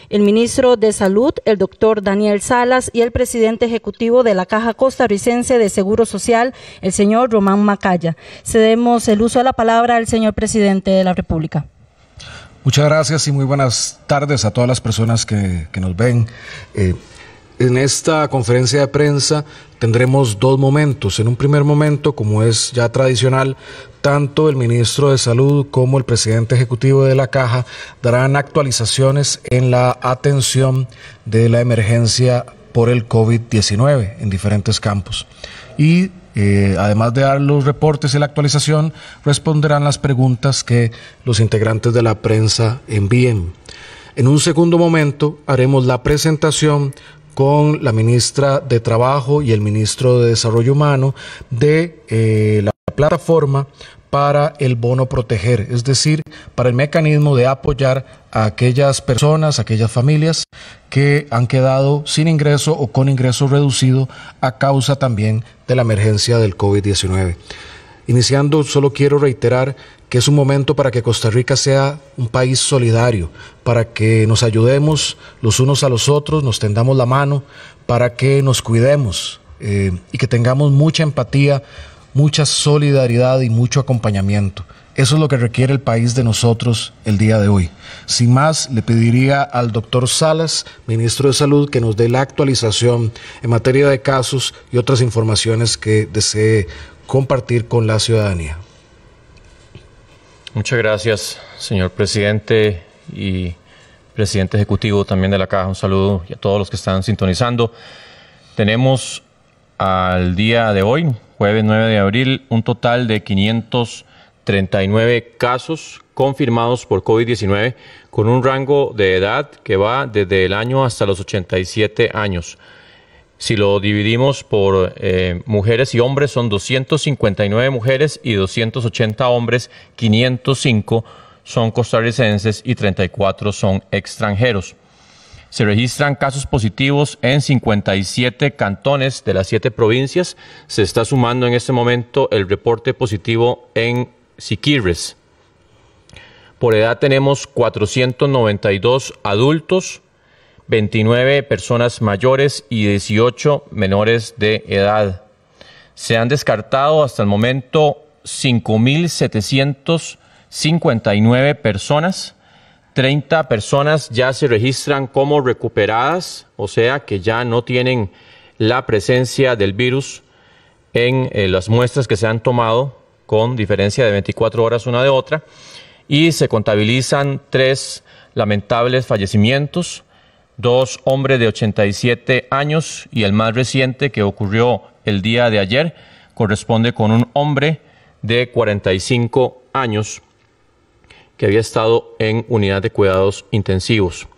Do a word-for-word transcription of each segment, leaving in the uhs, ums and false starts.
el ministro de Salud, el doctor Daniel Salas, y el presidente ejecutivo de la Caja Costarricense de Seguro Social, el señor Román Macaya. Cedemos el uso de la palabra al señor presidente de la República. Muchas gracias y muy buenas tardes a todas las personas que, que nos ven. Eh, en esta conferencia de prensa tendremos dos momentos. En un primer momento, como es ya tradicional, tanto el ministro de Salud como el presidente ejecutivo de la Caja darán actualizaciones en la atención de la emergencia por el COVID diecinueve en diferentes campos. Y Eh, además de dar los reportes y la actualización, responderán las preguntas que los integrantes de la prensa envíen. En un segundo momento haremos la presentación con la ministra de Trabajo y el ministro de Desarrollo Humano de eh, la plataforma para el bono proteger, es decir, para el mecanismo de apoyar a aquellas personas, a aquellas familias que han quedado sin ingreso o con ingreso reducido a causa también de la emergencia del COVID diecinueve. Iniciando, solo quiero reiterar que es un momento para que Costa Rica sea un país solidario, para que nos ayudemos los unos a los otros, nos tendamos la mano, para que nos cuidemos eh, y que tengamos mucha empatía, mucha solidaridad y mucho acompañamiento. Eso es lo que requiere el país de nosotros el día de hoy. Sin más, le pediría al doctor Salas, ministro de Salud, que nos dé la actualización en materia de casos y otras informaciones que desee compartir con la ciudadanía. Muchas gracias, señor presidente y presidente ejecutivo también de la Caja. Un saludo y a todos los que están sintonizando. Tenemos al día de hoy, jueves nueve de abril, un total de quinientos treinta y nueve casos confirmados por COVID diecinueve, con un rango de edad que va desde el año hasta los ochenta y siete años. Si lo dividimos por eh, mujeres y hombres, son doscientas cincuenta y nueve mujeres y doscientos ochenta hombres, quinientos cinco son costarricenses y treinta y cuatro son extranjeros. Se registran casos positivos en cincuenta y siete cantones de las siete provincias. Se está sumando en este momento el reporte positivo en Siquirres. Por edad tenemos cuatrocientos noventa y dos adultos, veintinueve personas mayores y dieciocho menores de edad. Se han descartado hasta el momento cinco mil setecientas cincuenta y nueve personas. treinta personas ya se registran como recuperadas, o sea que ya no tienen la presencia del virus en eh, las muestras que se han tomado, con diferencia de veinticuatro horas una de otra, y se contabilizan tres lamentables fallecimientos, dos hombres de ochenta y siete años y el más reciente que ocurrió el día de ayer corresponde con un hombre de cuarenta y cinco años que había estado en unidad de cuidados intensivos.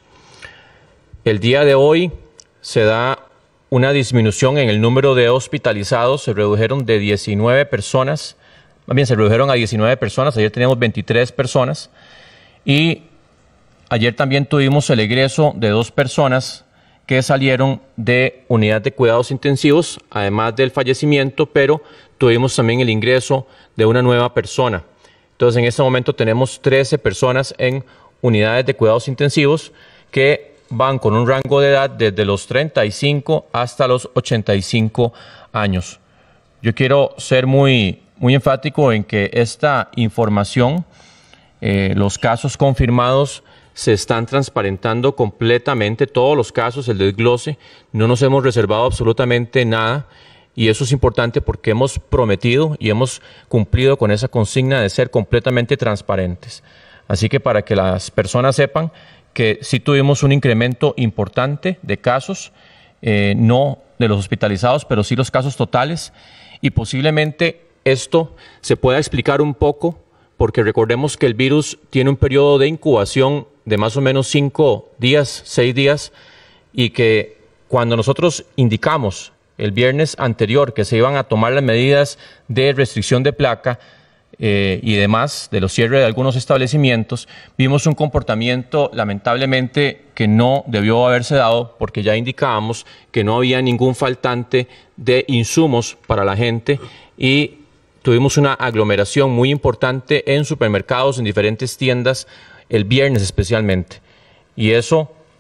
El día de hoy se da una disminución en el número de hospitalizados, se redujeron de diecinueve personas, más bien se redujeron a diecinueve personas, ayer teníamos veintitrés personas, y ayer también tuvimos el egreso de dos personas que salieron de unidad de cuidados intensivos, además del fallecimiento, pero tuvimos también el ingreso de una nueva persona. Entonces, en este momento tenemos trece personas en unidades de cuidados intensivos que van con un rango de edad desde los treinta y cinco hasta los ochenta y cinco años. Yo quiero ser muy, muy enfático en que esta información, eh, los casos confirmados, se están transparentando completamente, todos los casos, el desglose, no nos hemos reservado absolutamente nada. Y eso es importante porque hemos prometido y hemos cumplido con esa consigna de ser completamente transparentes. Así que para que las personas sepan que sí tuvimos un incremento importante de casos, eh, no de los hospitalizados, pero sí los casos totales. Y posiblemente esto se pueda explicar un poco porque recordemos que el virus tiene un periodo de incubación de más o menos cinco días, seis días, y que cuando nosotros indicamos el viernes anterior que se iban a tomar las medidas de restricción de placa eh, y demás, de los cierres de algunos establecimientos, vimos un comportamiento lamentablemente que no debió haberse dado porque ya indicábamos que no había ningún faltante de insumos para la gente y tuvimos una aglomeración muy importante en supermercados, en diferentes tiendas, el viernes especialmente. Y eso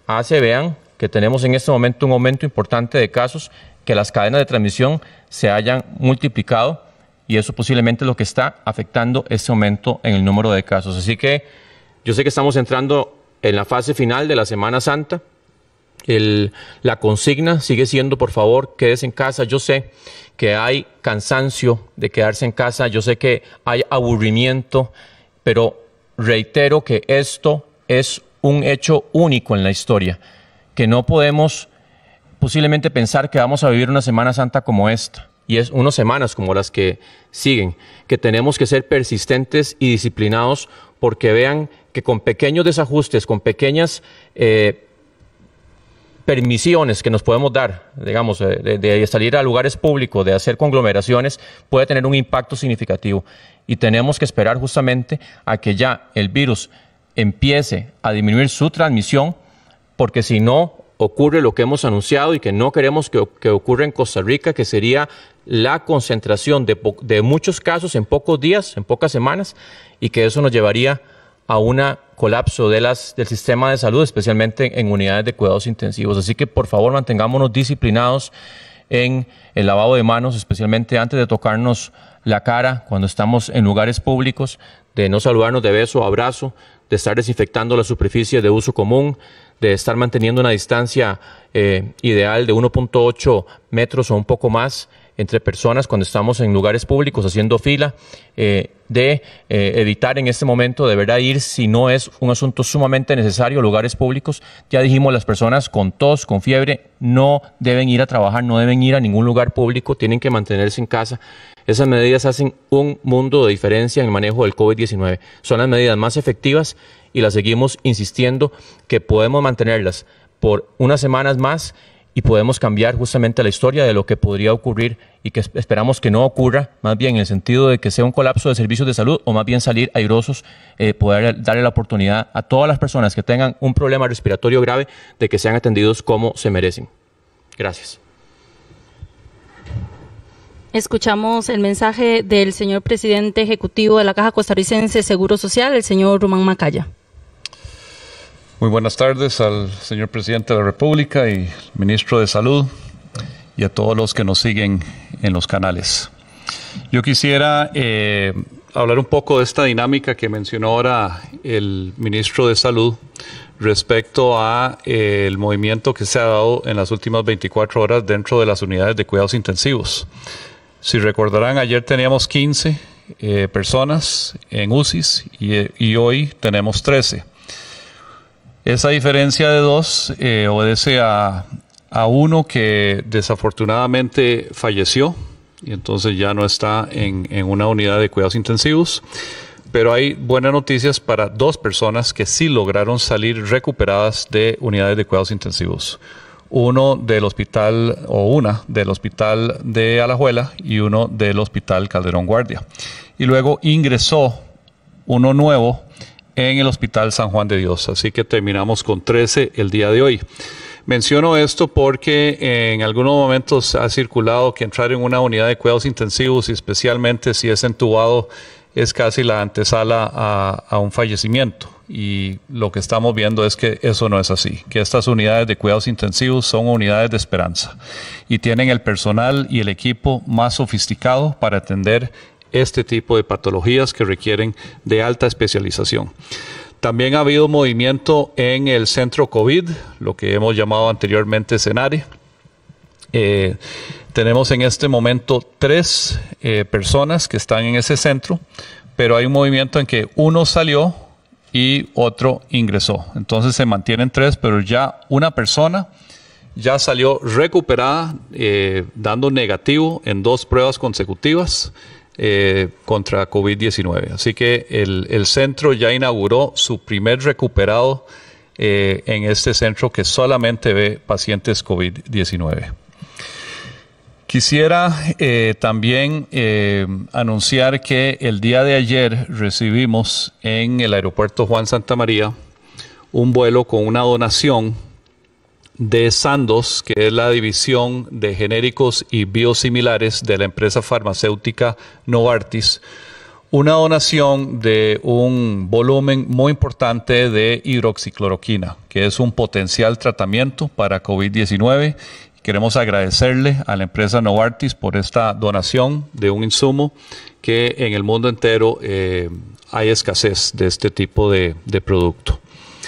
hace, vean, que tenemos en este momento un aumento importante de casos, que las cadenas de transmisión se hayan multiplicado y eso posiblemente es lo que está afectando este aumento en el número de casos. Así que yo sé que estamos entrando en la fase final de la Semana Santa. El, la consigna sigue siendo, por favor, quédese en casa. Yo sé que hay cansancio de quedarse en casa, yo sé que hay aburrimiento, pero reitero que esto es un hecho único en la historia, que no podemos posiblemente pensar que vamos a vivir una Semana Santa como esta, y es unas semanas como las que siguen, que tenemos que ser persistentes y disciplinados, porque vean que con pequeños desajustes, con pequeñas eh, permisiones que nos podemos dar, digamos, de, de salir a lugares públicos, de hacer conglomeraciones, puede tener un impacto significativo. Y tenemos que esperar justamente a que ya el virus empiece a disminuir su transmisión, porque si no ocurre lo que hemos anunciado y que no queremos que, que ocurra en Costa Rica, que sería la concentración de, de muchos casos en pocos días, en pocas semanas, y que eso nos llevaría a un colapso de las, del sistema de salud, especialmente en unidades de cuidados intensivos. Así que, por favor, mantengámonos disciplinados en el lavado de manos, especialmente antes de tocarnos la cara cuando estamos en lugares públicos, de no saludarnos de beso o abrazo, de estar desinfectando las superficies de uso común, de estar manteniendo una distancia eh, ideal de uno punto ocho metros o un poco más entre personas cuando estamos en lugares públicos haciendo fila, eh, de eh, evitar en este momento de verdad ir, si no es un asunto sumamente necesario, a lugares públicos. Ya dijimos, las personas con tos, con fiebre, no deben ir a trabajar, no deben ir a ningún lugar público, tienen que mantenerse en casa. Esas medidas hacen un mundo de diferencia en el manejo del COVID diecinueve. Son las medidas más efectivas y las seguimos insistiendo que podemos mantenerlas por unas semanas más y podemos cambiar justamente la historia de lo que podría ocurrir y que esperamos que no ocurra, más bien en el sentido de que sea un colapso de servicios de salud o más bien salir airosos, eh, poder darle la oportunidad a todas las personas que tengan un problema respiratorio grave de que sean atendidos como se merecen. Gracias. Escuchamos el mensaje del señor presidente ejecutivo de la Caja Costarricense de Seguro Social, el señor Román Macaya. Muy buenas tardes al señor presidente de la República y ministro de Salud y a todos los que nos siguen en los canales. Yo quisiera eh, hablar un poco de esta dinámica que mencionó ahora el ministro de Salud respecto a eh, el movimiento que se ha dado en las últimas veinticuatro horas dentro de las unidades de cuidados intensivos. Si recordarán, ayer teníamos quince eh, personas en U C Is y, y hoy tenemos trece. Esa diferencia de dos eh, obedece a, a uno que desafortunadamente falleció y entonces ya no está en, en una unidad de cuidados intensivos. Pero hay buenas noticias para dos personas que sí lograron salir recuperadas de unidades de cuidados intensivos. Uno del hospital, o una del hospital de Alajuela y uno del hospital Calderón Guardia. Y luego ingresó uno nuevo en el Hospital San Juan de Dios. Así que terminamos con trece el día de hoy. Menciono esto porque en algunos momentos ha circulado que entrar en una unidad de cuidados intensivos, y especialmente si es entubado, es casi la antesala a, a un fallecimiento. Y lo que estamos viendo es que eso no es así, que estas unidades de cuidados intensivos son unidades de esperanza y tienen el personal y el equipo más sofisticado para atender este tipo de patologías que requieren de alta especialización. También ha habido movimiento en el centro COVID, lo que hemos llamado anteriormente CENARE. Eh, tenemos en este momento tres eh, personas que están en ese centro, pero hay un movimiento en que uno salió y otro ingresó. Entonces se mantienen tres, pero ya una persona ya salió recuperada, eh, dando negativo en dos pruebas consecutivas Eh, contra COVID diecinueve. Así que el, el centro ya inauguró su primer recuperado eh, en este centro que solamente ve pacientes COVID diecinueve. Quisiera eh, también eh, anunciar que el día de ayer recibimos en el aeropuerto Juan Santamaría un vuelo con una donación de Sandoz, que es la división de genéricos y biosimilares de la empresa farmacéutica Novartis, una donación de un volumen muy importante de hidroxicloroquina, que es un potencial tratamiento para COVID diecinueve. Queremos agradecerle a la empresa Novartis por esta donación de un insumo que en el mundo entero eh, hay escasez de este tipo de, de producto.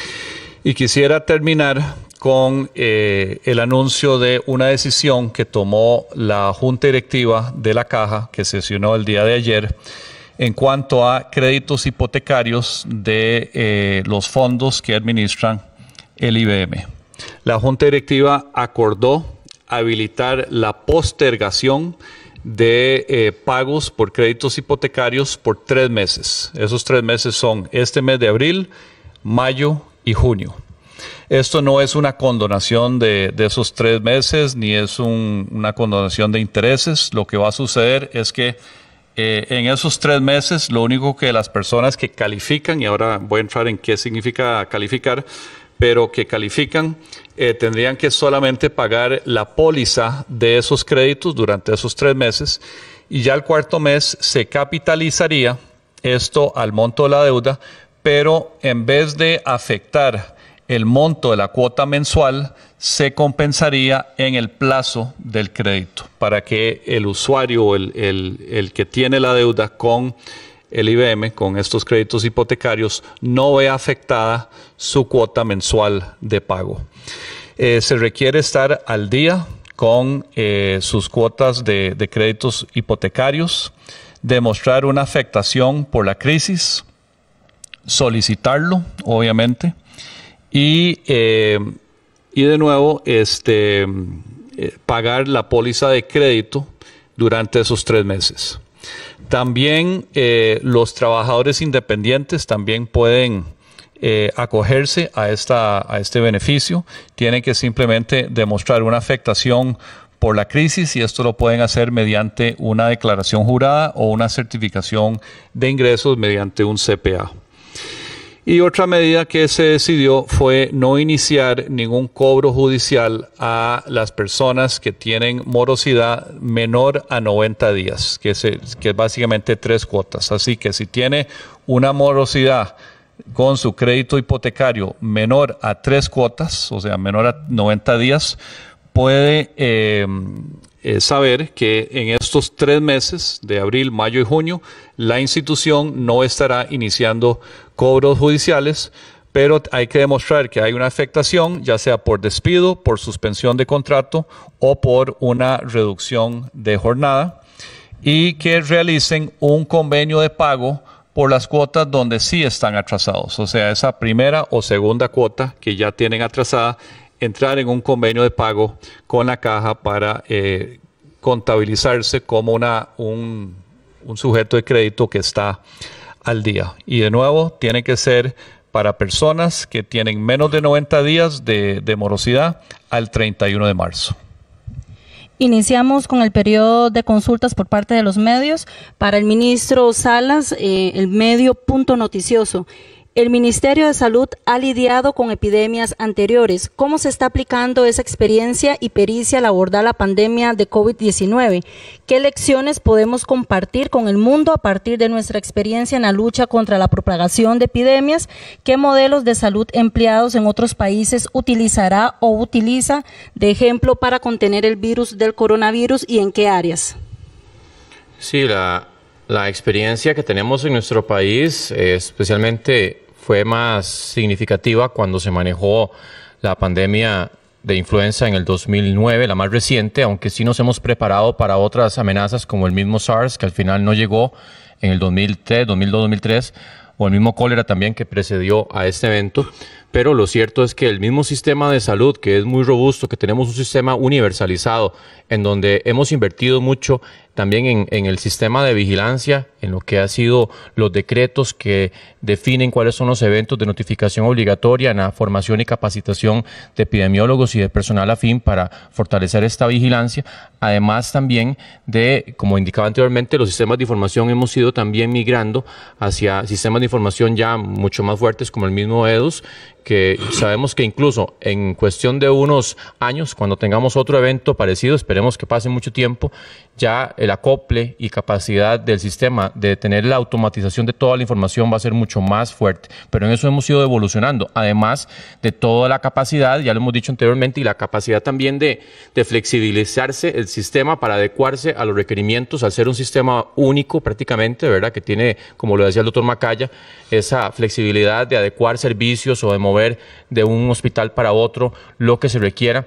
Y quisiera terminar con eh, el anuncio de una decisión que tomó la Junta Directiva de la Caja, que sesionó el día de ayer, en cuanto a créditos hipotecarios de eh, los fondos que administran el I B M. La Junta Directiva acordó habilitar la postergación de eh, pagos por créditos hipotecarios por tres meses. Esos tres meses son este mes de abril, mayo y junio. Esto no es una condonación de, de esos tres meses, ni es un, una condonación de intereses. Lo que va a suceder es que eh, en esos tres meses, lo único que las personas que califican, y ahora voy a entrar en qué significa calificar, pero que califican, eh, tendrían que solamente pagar la póliza de esos créditos durante esos tres meses, y ya el cuarto mes se capitalizaría esto al monto de la deuda, pero en vez de afectar el monto de la cuota mensual, se compensaría en el plazo del crédito, para que el usuario o el, el, el que tiene la deuda con el I B M, con estos créditos hipotecarios, no vea afectada su cuota mensual de pago. Eh, se requiere estar al día con eh, sus cuotas de, de créditos hipotecarios, demostrar una afectación por la crisis, solicitarlo, obviamente, y, eh, y de nuevo este, eh, pagar la póliza de crédito durante esos tres meses. También eh, los trabajadores independientes también pueden eh, acogerse a, esta, a este beneficio. Tienen que simplemente demostrar una afectación por la crisis, y esto lo pueden hacer mediante una declaración jurada o una certificación de ingresos mediante un C P A. Y otra medida que se decidió fue no iniciar ningún cobro judicial a las personas que tienen morosidad menor a noventa días, que, se, que es básicamente tres cuotas. Así que si tiene una morosidad con su crédito hipotecario menor a tres cuotas, o sea, menor a noventa días, puede eh, eh, saber que en estos tres meses de abril, mayo y junio, la institución no estará iniciando cobros judiciales, pero hay que demostrar que hay una afectación, ya sea por despido, por suspensión de contrato o por una reducción de jornada, y que realicen un convenio de pago por las cuotas donde sí están atrasados, o sea, esa primera o segunda cuota que ya tienen atrasada, entrar en un convenio de pago con la Caja para eh, contabilizarse como una, un, un sujeto de crédito que está al día. Y de nuevo, tiene que ser para personas que tienen menos de noventa días de, de morosidad al treinta y uno de marzo. Iniciamos con el periodo de consultas por parte de los medios. Para el ministro Salas, eh, el medio Punto Noticioso. El Ministerio de Salud ha lidiado con epidemias anteriores. ¿Cómo se está aplicando esa experiencia y pericia al abordar la pandemia de COVID diecinueve? ¿Qué lecciones podemos compartir con el mundo a partir de nuestra experiencia en la lucha contra la propagación de epidemias? ¿Qué modelos de salud empleados en otros países utilizará o utiliza de ejemplo para contener el virus del coronavirus, y en qué áreas? Sí, la... La experiencia que tenemos en nuestro país eh, especialmente fue más significativa cuando se manejó la pandemia de influenza en el dos mil nueve, la más reciente, aunque sí nos hemos preparado para otras amenazas como el mismo SARS, que al final no llegó en el dos mil tres, dos mil dos, dos mil tres, o el mismo cólera también que precedió a este evento. Pero lo cierto es que el mismo sistema de salud, que es muy robusto, que tenemos un sistema universalizado, en donde hemos invertido mucho también en, en el sistema de vigilancia, en lo que ha sido los decretos que definen cuáles son los eventos de notificación obligatoria, en la formación y capacitación de epidemiólogos y de personal afín para fortalecer esta vigilancia. Además también de, como indicaba anteriormente, los sistemas de información hemos ido también migrando hacia sistemas de información ya mucho más fuertes como el mismo E D U S, que sabemos que incluso en cuestión de unos años, cuando tengamos otro evento parecido, esperemos que pase mucho tiempo, ya el acople y capacidad del sistema de tener la automatización de toda la información va a ser mucho más fuerte. Pero en eso hemos ido evolucionando, además de toda la capacidad, ya lo hemos dicho anteriormente, y la capacidad también de, de flexibilizarse el sistema para adecuarse a los requerimientos, al ser un sistema único prácticamente, ¿verdad? Que tiene, como lo decía el doctor Macaya, esa flexibilidad de adecuar servicios o de mover de un hospital para otro lo que se requiera.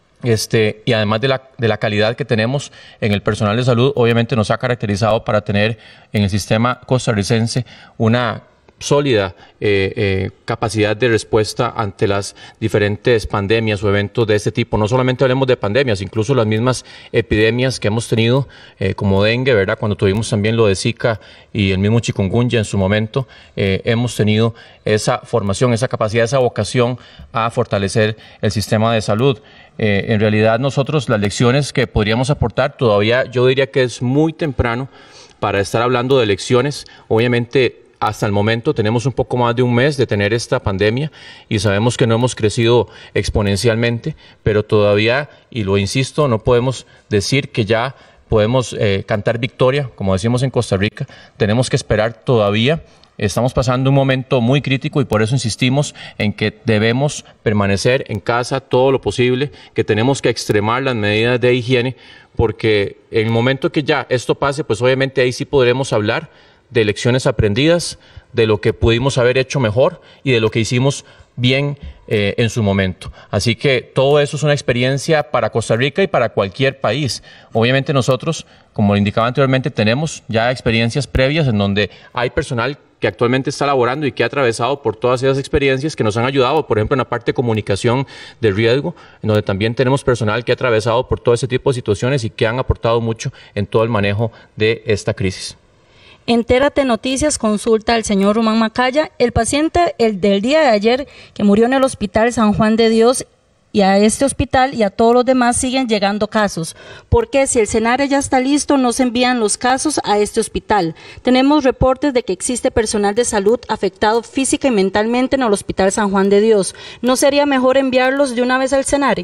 Este, y además de la, de la calidad que tenemos en el personal de salud, obviamente nos ha caracterizado para tener en el sistema costarricense una sólida eh, eh, capacidad de respuesta ante las diferentes pandemias o eventos de este tipo. No solamente hablemos de pandemias, incluso las mismas epidemias que hemos tenido, eh, como dengue, ¿verdad? Cuando tuvimos también lo de Zika y el mismo chikungunya en su momento, eh, hemos tenido esa formación, esa capacidad, esa vocación a fortalecer el sistema de salud. Eh, en realidad nosotros las lecciones que podríamos aportar, todavía yo diría que es muy temprano para estar hablando de lecciones. Obviamente hasta el momento tenemos un poco más de un mes de tener esta pandemia y sabemos que no hemos crecido exponencialmente, pero todavía, y lo insisto, no podemos decir que ya podemos eh, cantar victoria, como decimos en Costa Rica. Tenemos que esperar todavía. Estamos pasando un momento muy crítico y por eso insistimos en que debemos permanecer en casa todo lo posible, que tenemos que extremar las medidas de higiene, porque en el momento que ya esto pase, pues obviamente ahí sí podremos hablar de lecciones aprendidas, de lo que pudimos haber hecho mejor y de lo que hicimos bien eh, en su momento. Así que todo eso es una experiencia para Costa Rica y para cualquier país. Obviamente nosotros, como lo indicaba anteriormente, tenemos ya experiencias previas en donde hay personal que actualmente está laborando y que ha atravesado por todas esas experiencias que nos han ayudado, por ejemplo, en la parte de comunicación de riesgo, en donde también tenemos personal que ha atravesado por todo ese tipo de situaciones y que han aportado mucho en todo el manejo de esta crisis. Entérate Noticias consulta al señor Román Macaya, el paciente el del día de ayer que murió en el Hospital San Juan de Dios, y a este hospital y a todos los demás siguen llegando casos. ¿Por qué? Si el Senare ya está listo, no se envían los casos a este hospital. Tenemos reportes de que existe personal de salud afectado física y mentalmente en el Hospital San Juan de Dios. ¿No sería mejor enviarlos de una vez al Senare?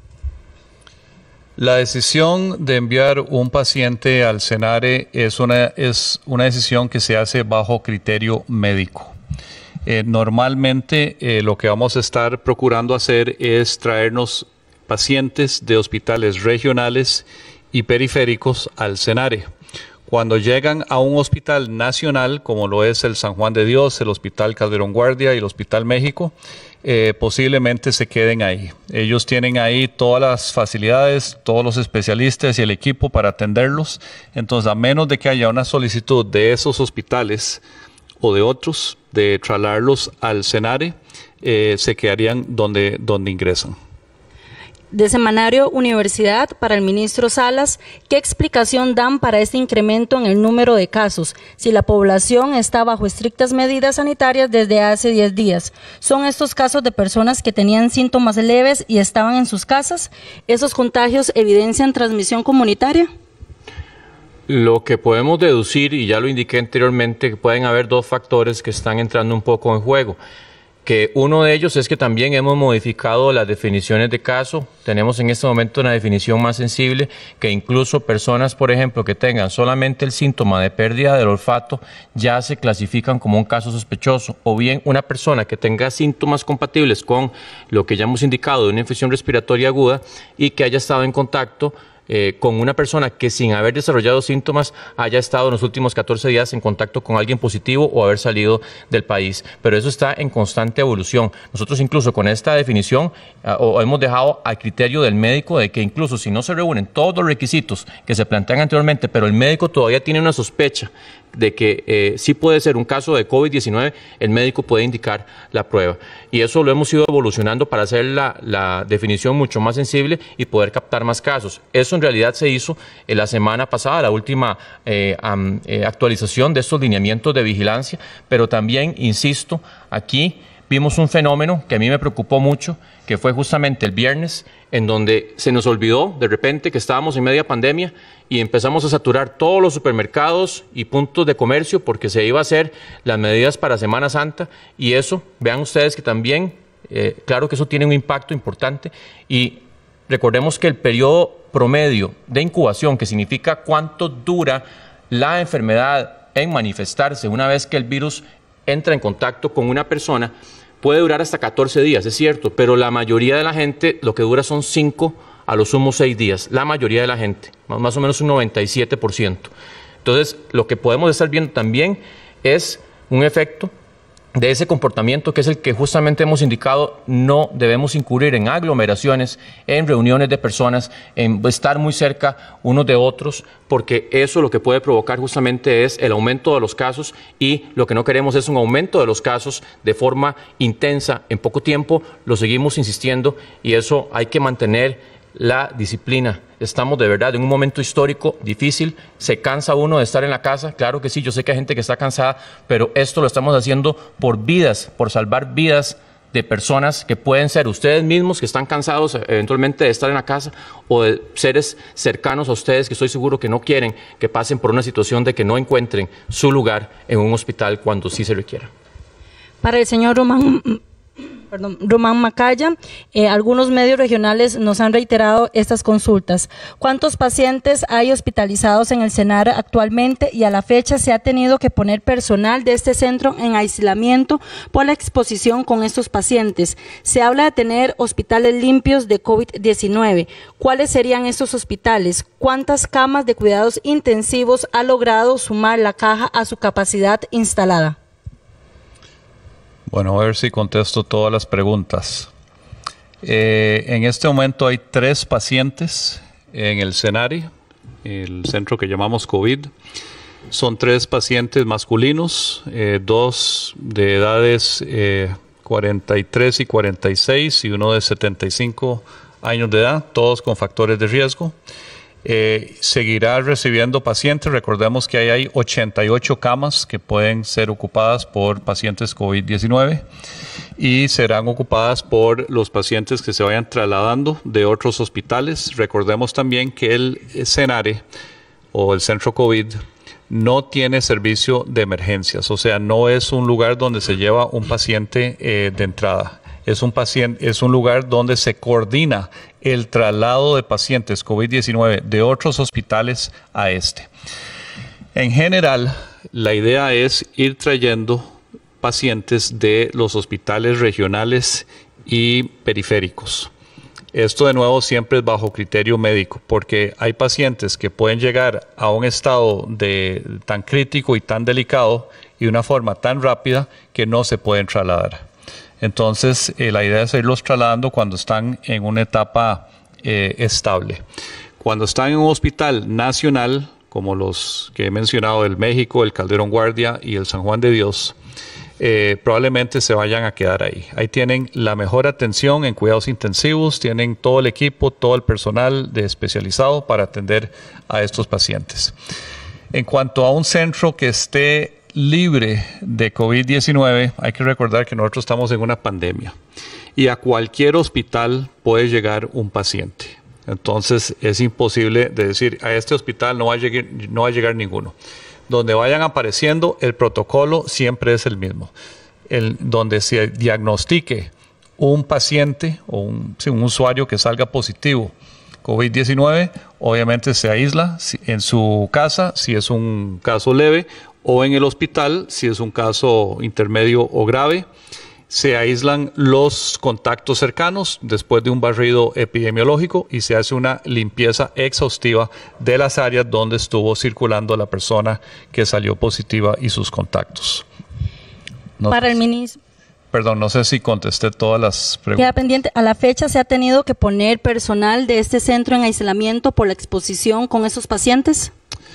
La decisión de enviar un paciente al Senare es una, es una decisión que se hace bajo criterio médico. Eh, normalmente eh, lo que vamos a estar procurando hacer es traernos pacientes de hospitales regionales y periféricos al Senare. Cuando llegan a un hospital nacional, como lo es el San Juan de Dios, el Hospital Calderón Guardia y el Hospital México, eh, posiblemente se queden ahí. Ellos tienen ahí todas las facilidades, todos los especialistas y el equipo para atenderlos. Entonces, a menos de que haya una solicitud de esos hospitales o de otros, de trasladarlos al Senare, eh, se quedarían donde, donde ingresan. De Semanario Universidad, para el ministro Salas, ¿qué explicación dan para este incremento en el número de casos si la población está bajo estrictas medidas sanitarias desde hace diez días? ¿Son estos casos de personas que tenían síntomas leves y estaban en sus casas? ¿Esos contagios evidencian transmisión comunitaria? Lo que podemos deducir, y ya lo indiqué anteriormente, que pueden haber dos factores que están entrando un poco en juego. Que uno de ellos es que también hemos modificado las definiciones de caso. Tenemos en este momento una definición más sensible, que incluso personas, por ejemplo, que tengan solamente el síntoma de pérdida del olfato, ya se clasifican como un caso sospechoso. O bien una persona que tenga síntomas compatibles con lo que ya hemos indicado de una infección respiratoria aguda y que haya estado en contacto Eh, con una persona que sin haber desarrollado síntomas haya estado en los últimos catorce días en contacto con alguien positivo o haber salido del país. Pero eso está en constante evolución. Nosotros incluso con esta definición uh, o hemos dejado al criterio del médico de que incluso si no se reúnen todos los requisitos que se plantean anteriormente, pero el médico todavía tiene una sospecha de que eh, sí puede ser un caso de COVID diecinueve, el médico puede indicar la prueba. Y eso lo hemos ido evolucionando para hacer la, la definición mucho más sensible y poder captar más casos. Eso en realidad se hizo en la semana pasada, la última eh, um, eh, actualización de estos lineamientos de vigilancia, pero también, insisto, aquí vimos un fenómeno que a mí me preocupó mucho, que fue justamente el viernes, en donde se nos olvidó de repente que estábamos en media pandemia y empezamos a saturar todos los supermercados y puntos de comercio porque se iba a hacer las medidas para Semana Santa, y eso, vean ustedes que también, eh, claro que eso tiene un impacto importante, y recordemos que el periodo promedio de incubación, que significa cuánto dura la enfermedad en manifestarse una vez que el virus entra en contacto con una persona, puede durar hasta catorce días, es cierto, pero la mayoría de la gente lo que dura son cinco a lo sumo seis días, la mayoría de la gente, más o menos un noventa y siete por ciento. Entonces, lo que podemos estar viendo también es un efecto de ese comportamiento que es el que justamente hemos indicado, no debemos incurrir en aglomeraciones, en reuniones de personas, en estar muy cerca unos de otros, porque eso lo que puede provocar justamente es el aumento de los casos, y lo que no queremos es un aumento de los casos de forma intensa en poco tiempo. Lo seguimos insistiendo, y eso hay que mantener la disciplina. Estamos de verdad en un momento histórico difícil. Se cansa uno de estar en la casa, claro que sí, yo sé que hay gente que está cansada, pero esto lo estamos haciendo por vidas, por salvar vidas de personas que pueden ser ustedes mismos, que están cansados eventualmente de estar en la casa, o de seres cercanos a ustedes que estoy seguro que no quieren que pasen por una situación de que no encuentren su lugar en un hospital cuando sí se requiera. Para el señor Román Perdón, Román Macaya, eh, algunos medios regionales nos han reiterado estas consultas. ¿Cuántos pacientes hay hospitalizados en el CENAR actualmente, y a la fecha se ha tenido que poner personal de este centro en aislamiento por la exposición con estos pacientes? Se habla de tener hospitales limpios de COVID diecinueve. ¿Cuáles serían estos hospitales? ¿Cuántas camas de cuidados intensivos ha logrado sumar la caja a su capacidad instalada? Bueno, a ver si contesto todas las preguntas. Eh, en este momento hay tres pacientes en el CENARI, el centro que llamamos COVID. Son tres pacientes masculinos, eh, dos de edades eh, cuarenta y tres y cuarenta y seis y uno de setenta y cinco años de edad, todos con factores de riesgo. Eh, seguirá recibiendo pacientes. Recordemos que ahí hay ochenta y ocho camas que pueden ser ocupadas por pacientes COVID diecinueve, y serán ocupadas por los pacientes que se vayan trasladando de otros hospitales. Recordemos también que el CENARE o el centro COVID no tiene servicio de emergencias, o sea, no es un lugar donde se lleva un paciente eh, de entrada. Es un, paciente, es un lugar donde se coordina el traslado de pacientes COVID diecinueve de otros hospitales a este. En general, la idea es ir trayendo pacientes de los hospitales regionales y periféricos. Esto de nuevo siempre es bajo criterio médico, porque hay pacientes que pueden llegar a un estado de, tan crítico y tan delicado y de una forma tan rápida que no se pueden trasladar. Entonces, eh, la idea es irlos trasladando cuando están en una etapa eh, estable. Cuando están en un hospital nacional, como los que he mencionado, el México, el Calderón Guardia y el San Juan de Dios, eh, probablemente se vayan a quedar ahí. Ahí tienen la mejor atención en cuidados intensivos, tienen todo el equipo, todo el personal de especializado para atender a estos pacientes. En cuanto a un centro que esté libre de COVID diecinueve, hay que recordar que nosotros estamos en una pandemia y a cualquier hospital puede llegar un paciente. Entonces es imposible de decir a este hospital no va a llegar, no va a llegar ninguno. Donde vayan apareciendo, el protocolo siempre es el mismo. El, donde se diagnostique un paciente o un, sí, un usuario que salga positivo COVID diecinueve, obviamente se aísla en su casa si es un caso leve, o en el hospital si es un caso intermedio o grave. Se aíslan los contactos cercanos después de un barrido epidemiológico y se hace una limpieza exhaustiva de las áreas donde estuvo circulando la persona que salió positiva y sus contactos. No, Para el ministro. Perdón, no sé si contesté todas las preguntas. Queda pendiente. A la fecha se ha tenido que poner personal de este centro en aislamiento por la exposición con esos pacientes.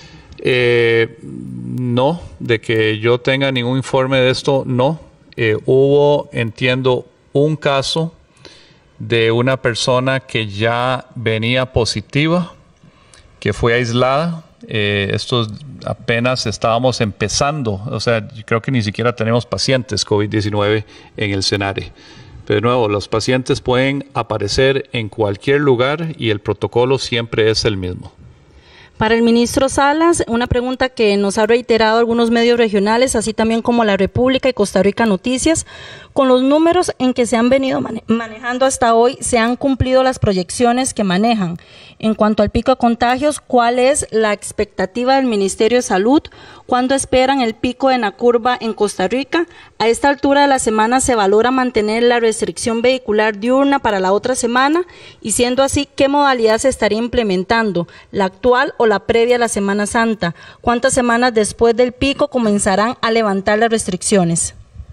Eh, no, de que yo tenga ningún informe de esto, no. Eh, hubo, entiendo, un caso de una persona que ya venía positiva, que fue aislada. Eh, esto apenas estábamos empezando, o sea, yo creo que ni siquiera tenemos pacientes COVID diecinueve en el CENARE. Pero de nuevo, los pacientes pueden aparecer en cualquier lugar y el protocolo siempre es el mismo. Para el ministro Salas, una pregunta que nos ha reiterado algunos medios regionales, así también como La República y Costa Rica Noticias. Con los números en que se han venido mane- manejando hasta hoy, ¿se han cumplido las proyecciones que manejan? En cuanto al pico de contagios, ¿cuál es la expectativa del Ministerio de Salud? ¿Cuándo esperan el pico en la curva en Costa Rica? A esta altura de la semana se valora mantener la restricción vehicular diurna para la otra semana, y siendo así, ¿qué modalidad se estaría implementando? ¿La actual o la previa a la Semana Santa? ¿Cuántas semanas después del pico comenzarán a levantar las restricciones?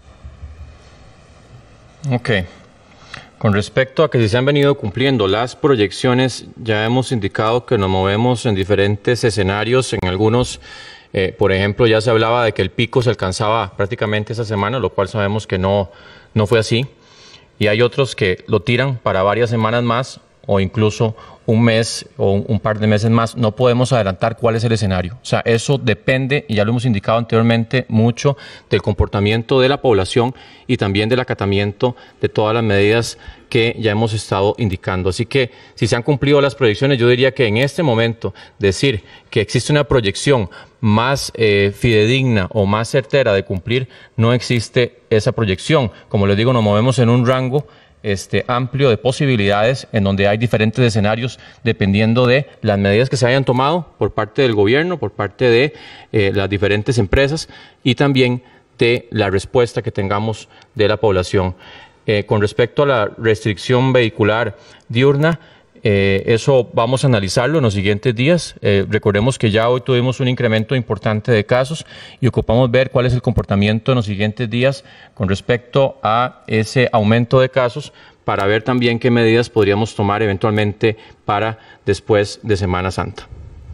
Ok. Con respecto a que si se han venido cumpliendo las proyecciones, ya hemos indicado que nos movemos en diferentes escenarios. En algunos, eh, por ejemplo, ya se hablaba de que el pico se alcanzaba prácticamente esa semana, lo cual sabemos que no, no fue así. Y hay otros que lo tiran para varias semanas más o incluso un mes o un, un par de meses más. No podemos adelantar cuál es el escenario. O sea, eso depende, y ya lo hemos indicado anteriormente, mucho del comportamiento de la población y también del acatamiento de todas las medidas que ya hemos estado indicando. Así que si se han cumplido las proyecciones, yo diría que en este momento decir que existe una proyección más eh, fidedigna o más certera de cumplir, no existe esa proyección. Como les digo, nos movemos en un rango Este, amplio de posibilidades en donde hay diferentes escenarios dependiendo de las medidas que se hayan tomado por parte del gobierno, por parte de eh, las diferentes empresas y también de la respuesta que tengamos de la población. Eh, con respecto a la restricción vehicular diurna, Eh, eso vamos a analizarlo en los siguientes días. Eh, recordemos que ya hoy tuvimos un incremento importante de casos y ocupamos ver cuál es el comportamiento en los siguientes días con respecto a ese aumento de casos, para ver también qué medidas podríamos tomar eventualmente para después de Semana Santa.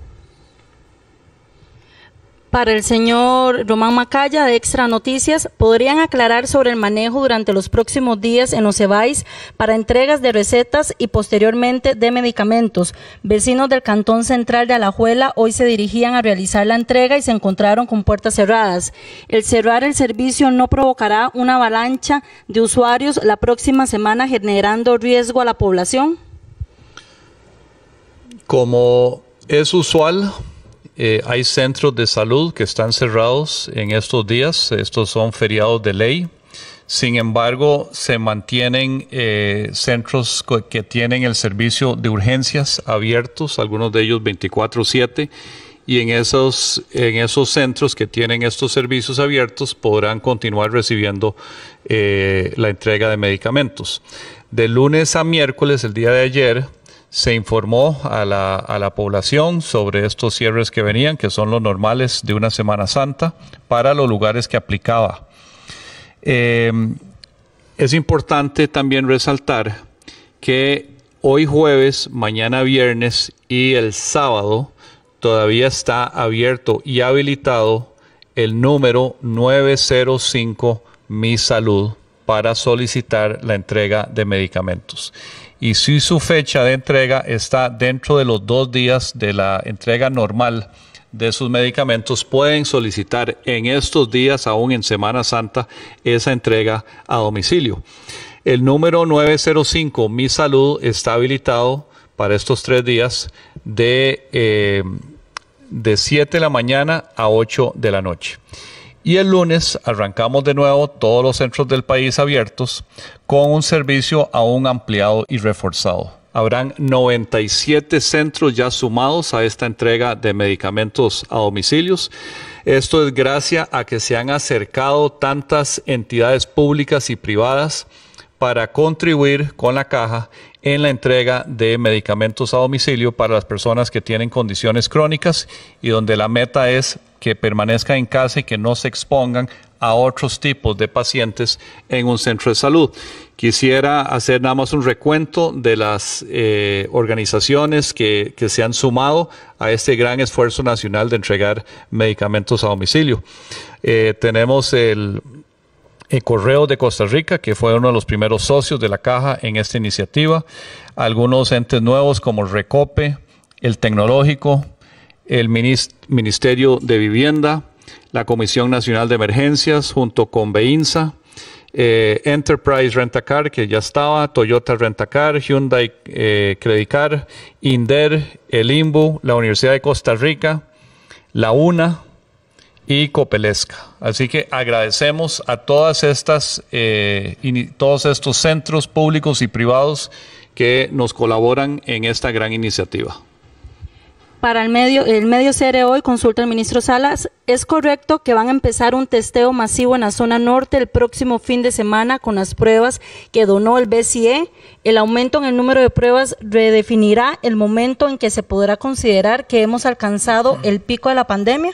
Para el señor Román Macaya, de Extra Noticias, ¿podrían aclarar sobre el manejo durante los próximos días en los E B A I S para entregas de recetas y posteriormente de medicamentos? Vecinos del Cantón Central de Alajuela hoy se dirigían a realizar la entrega y se encontraron con puertas cerradas. ¿El cerrar el servicio no provocará una avalancha de usuarios la próxima semana, generando riesgo a la población? Como es usual, Eh, hay centros de salud que están cerrados en estos días. Estos son feriados de ley. Sin embargo, se mantienen eh, centros que tienen el servicio de urgencias abiertos, algunos de ellos veinticuatro siete, y en esos, en esos centros que tienen estos servicios abiertos podrán continuar recibiendo eh, la entrega de medicamentos. De lunes a miércoles, el día de ayer, se informó a la, a la población sobre estos cierres que venían, que son los normales de una Semana Santa, para los lugares que aplicaba. Eh, es importante también resaltar que hoy jueves, mañana viernes y el sábado todavía está abierto y habilitado el número nueve cero cinco Mi Salud para solicitar la entrega de medicamentos. Y si su fecha de entrega está dentro de los dos días de la entrega normal de sus medicamentos, pueden solicitar en estos días, aún en Semana Santa, esa entrega a domicilio. El número nueve cero cinco Mi Salud está habilitado para estos tres días de, eh, de siete de la mañana a ocho de la noche. Y el lunes arrancamos de nuevo todos los centros del país abiertos con un servicio aún ampliado y reforzado. Habrán noventa y siete centros ya sumados a esta entrega de medicamentos a domicilios. Esto es gracias a que se han acercado tantas entidades públicas y privadas para contribuir con la caja en la entrega de medicamentos a domicilio para las personas que tienen condiciones crónicas y donde la meta es que permanezcan en casa y que no se expongan a otros tipos de pacientes en un centro de salud. Quisiera hacer nada más un recuento de las eh, organizaciones que, que se han sumado a este gran esfuerzo nacional de entregar medicamentos a domicilio. Eh, tenemos el El Correo de Costa Rica, que fue uno de los primeros socios de la Caja en esta iniciativa. Algunos entes nuevos como Recope, el Tecnológico, el Ministerio de Vivienda, la Comisión Nacional de Emergencias, junto con BEINSA, eh, Enterprise Rentacar, que ya estaba, Toyota Rentacar, Hyundai eh, Credicar, Inder, el INBU, la Universidad de Costa Rica, la UNA y Copelesca. Así que agradecemos a todas estas, eh, todos estos centros públicos y privados que nos colaboran en esta gran iniciativa. Para el medio, el medio C R hoy consulta al ministro Salas, ¿es correcto que van a empezar un testeo masivo en la zona norte el próximo fin de semana con las pruebas que donó el B C E? ¿El aumento en el número de pruebas redefinirá el momento en que se podrá considerar que hemos alcanzado el pico de la pandemia?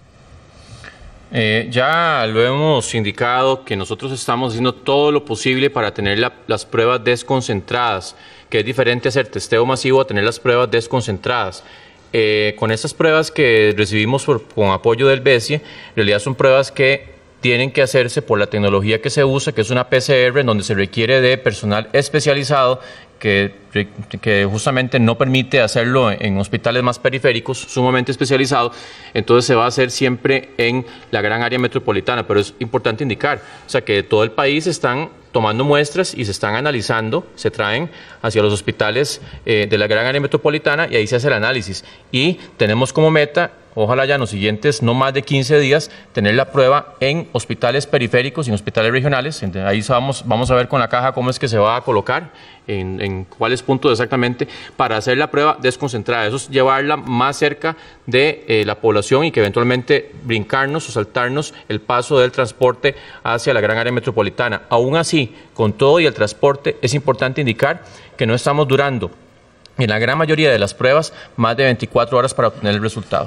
Eh, ya lo hemos indicado que nosotros estamos haciendo todo lo posible para tener la, las pruebas desconcentradas, que es diferente hacer testeo masivo a tener las pruebas desconcentradas. Eh, con estas pruebas que recibimos por, con apoyo del B C E, en realidad son pruebas que tienen que hacerse por la tecnología que se usa, que es una P C R, en donde se requiere de personal especializado que, que justamente no permite hacerlo en hospitales más periféricos, sumamente especializados. Entonces se va a hacer siempre en la gran área metropolitana, pero es importante indicar, o sea, que de todo el país están tomando muestras y se están analizando, se traen hacia los hospitales eh, de la gran área metropolitana y ahí se hace el análisis. Y tenemos como meta, ojalá ya en los siguientes no más de quince días, tener la prueba en hospitales periféricos y en hospitales regionales. Entonces, ahí vamos, vamos a ver con la caja cómo es que se va a colocar, en, en cuáles puntos exactamente, para hacer la prueba desconcentrada. Eso es llevarla más cerca de eh, la población y que eventualmente brincarnos o saltarnos el paso del transporte hacia la gran área metropolitana. Aún así, con todo y el transporte, es importante indicar que no estamos durando, en la gran mayoría de las pruebas, más de veinticuatro horas para obtener el resultado.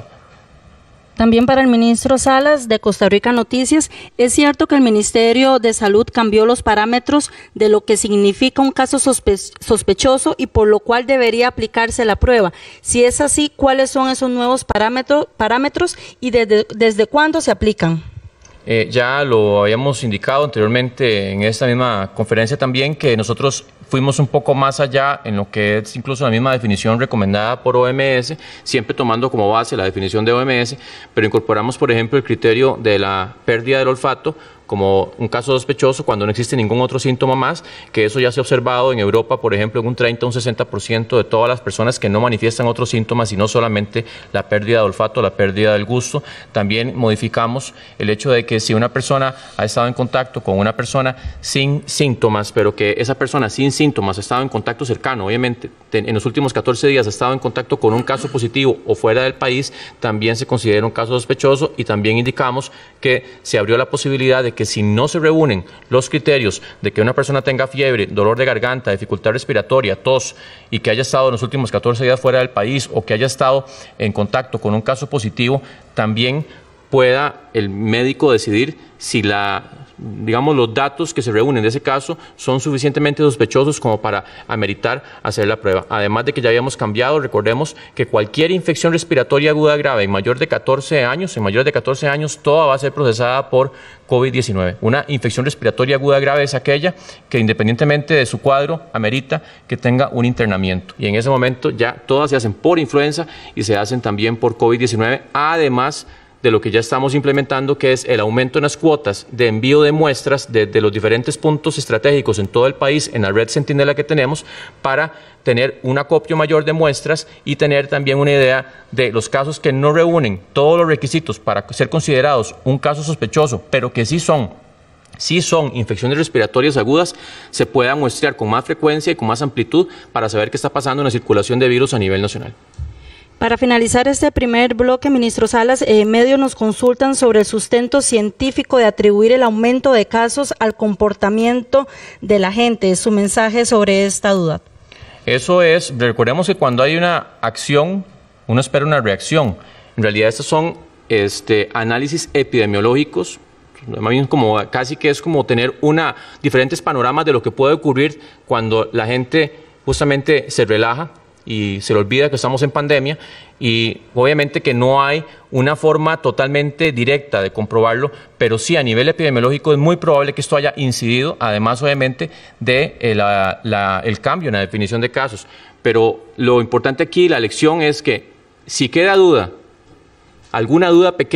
También para el ministro Salas, de Costa Rica Noticias, ¿es cierto que el Ministerio de Salud cambió los parámetros de lo que significa un caso sospe sospechoso y por lo cual debería aplicarse la prueba? Si es así, ¿cuáles son esos nuevos parámetro, parámetros y desde, desde cuándo se aplican? Eh, ya lo habíamos indicado anteriormente en esta misma conferencia también, que nosotros fuimos un poco más allá en lo que es incluso la misma definición recomendada por O M S, siempre tomando como base la definición de O M S, pero incorporamos, por ejemplo, el criterio de la pérdida del olfato como un caso sospechoso cuando no existe ningún otro síntoma más, que eso ya se ha observado en Europa, por ejemplo, en un treinta a un sesenta por ciento de todas las personas que no manifiestan otros síntomas y no solamente la pérdida de olfato, la pérdida del gusto. También modificamos el hecho de que si una persona ha estado en contacto con una persona sin síntomas, pero que esa persona sin síntomas ha estado en contacto cercano, obviamente en los últimos catorce días ha estado en contacto con un caso positivo o fuera del país, también se considera un caso sospechoso y también indicamos que se abrió la posibilidad de que si no se reúnen los criterios de que una persona tenga fiebre, dolor de garganta, dificultad respiratoria, tos y que haya estado en los últimos catorce días fuera del país o que haya estado en contacto con un caso positivo, también pueda el médico decidir si la, digamos, los datos que se reúnen de ese caso son suficientemente sospechosos como para ameritar hacer la prueba. Además de que ya habíamos cambiado, recordemos que cualquier infección respiratoria aguda grave en mayor de catorce años, en mayor de catorce años, toda va a ser procesada por COVID diecinueve. Una infección respiratoria aguda grave es aquella que independientemente de su cuadro amerita que tenga un internamiento. Y en ese momento ya todas se hacen por influenza y se hacen también por COVID diecinueve, además de lo que ya estamos implementando, que es el aumento en las cuotas de envío de muestras de, de los diferentes puntos estratégicos en todo el país, en la red Centinela que tenemos, para tener un acopio mayor de muestras y tener también una idea de los casos que no reúnen todos los requisitos para ser considerados un caso sospechoso, pero que sí son Si son infecciones respiratorias agudas, se pueda muestrear con más frecuencia y con más amplitud para saber qué está pasando en la circulación de virus a nivel nacional. Para finalizar este primer bloque, ministro Salas, eh, medios nos consultan sobre el sustento científico de atribuir el aumento de casos al comportamiento de la gente. Su mensaje sobre esta duda. Eso es, recordemos que cuando hay una acción, uno espera una reacción. En realidad estos son este, análisis epidemiológicos, más bien como, casi que es como tener una, diferentes panoramas de lo que puede ocurrir cuando la gente justamente se relaja y se le olvida que estamos en pandemia, y obviamente que no hay una forma totalmente directa de comprobarlo, pero sí a nivel epidemiológico es muy probable que esto haya incidido, además obviamente de eh, la, la, el cambio en la definición de casos. Pero lo importante aquí, la lección es que si queda duda, alguna duda pequeña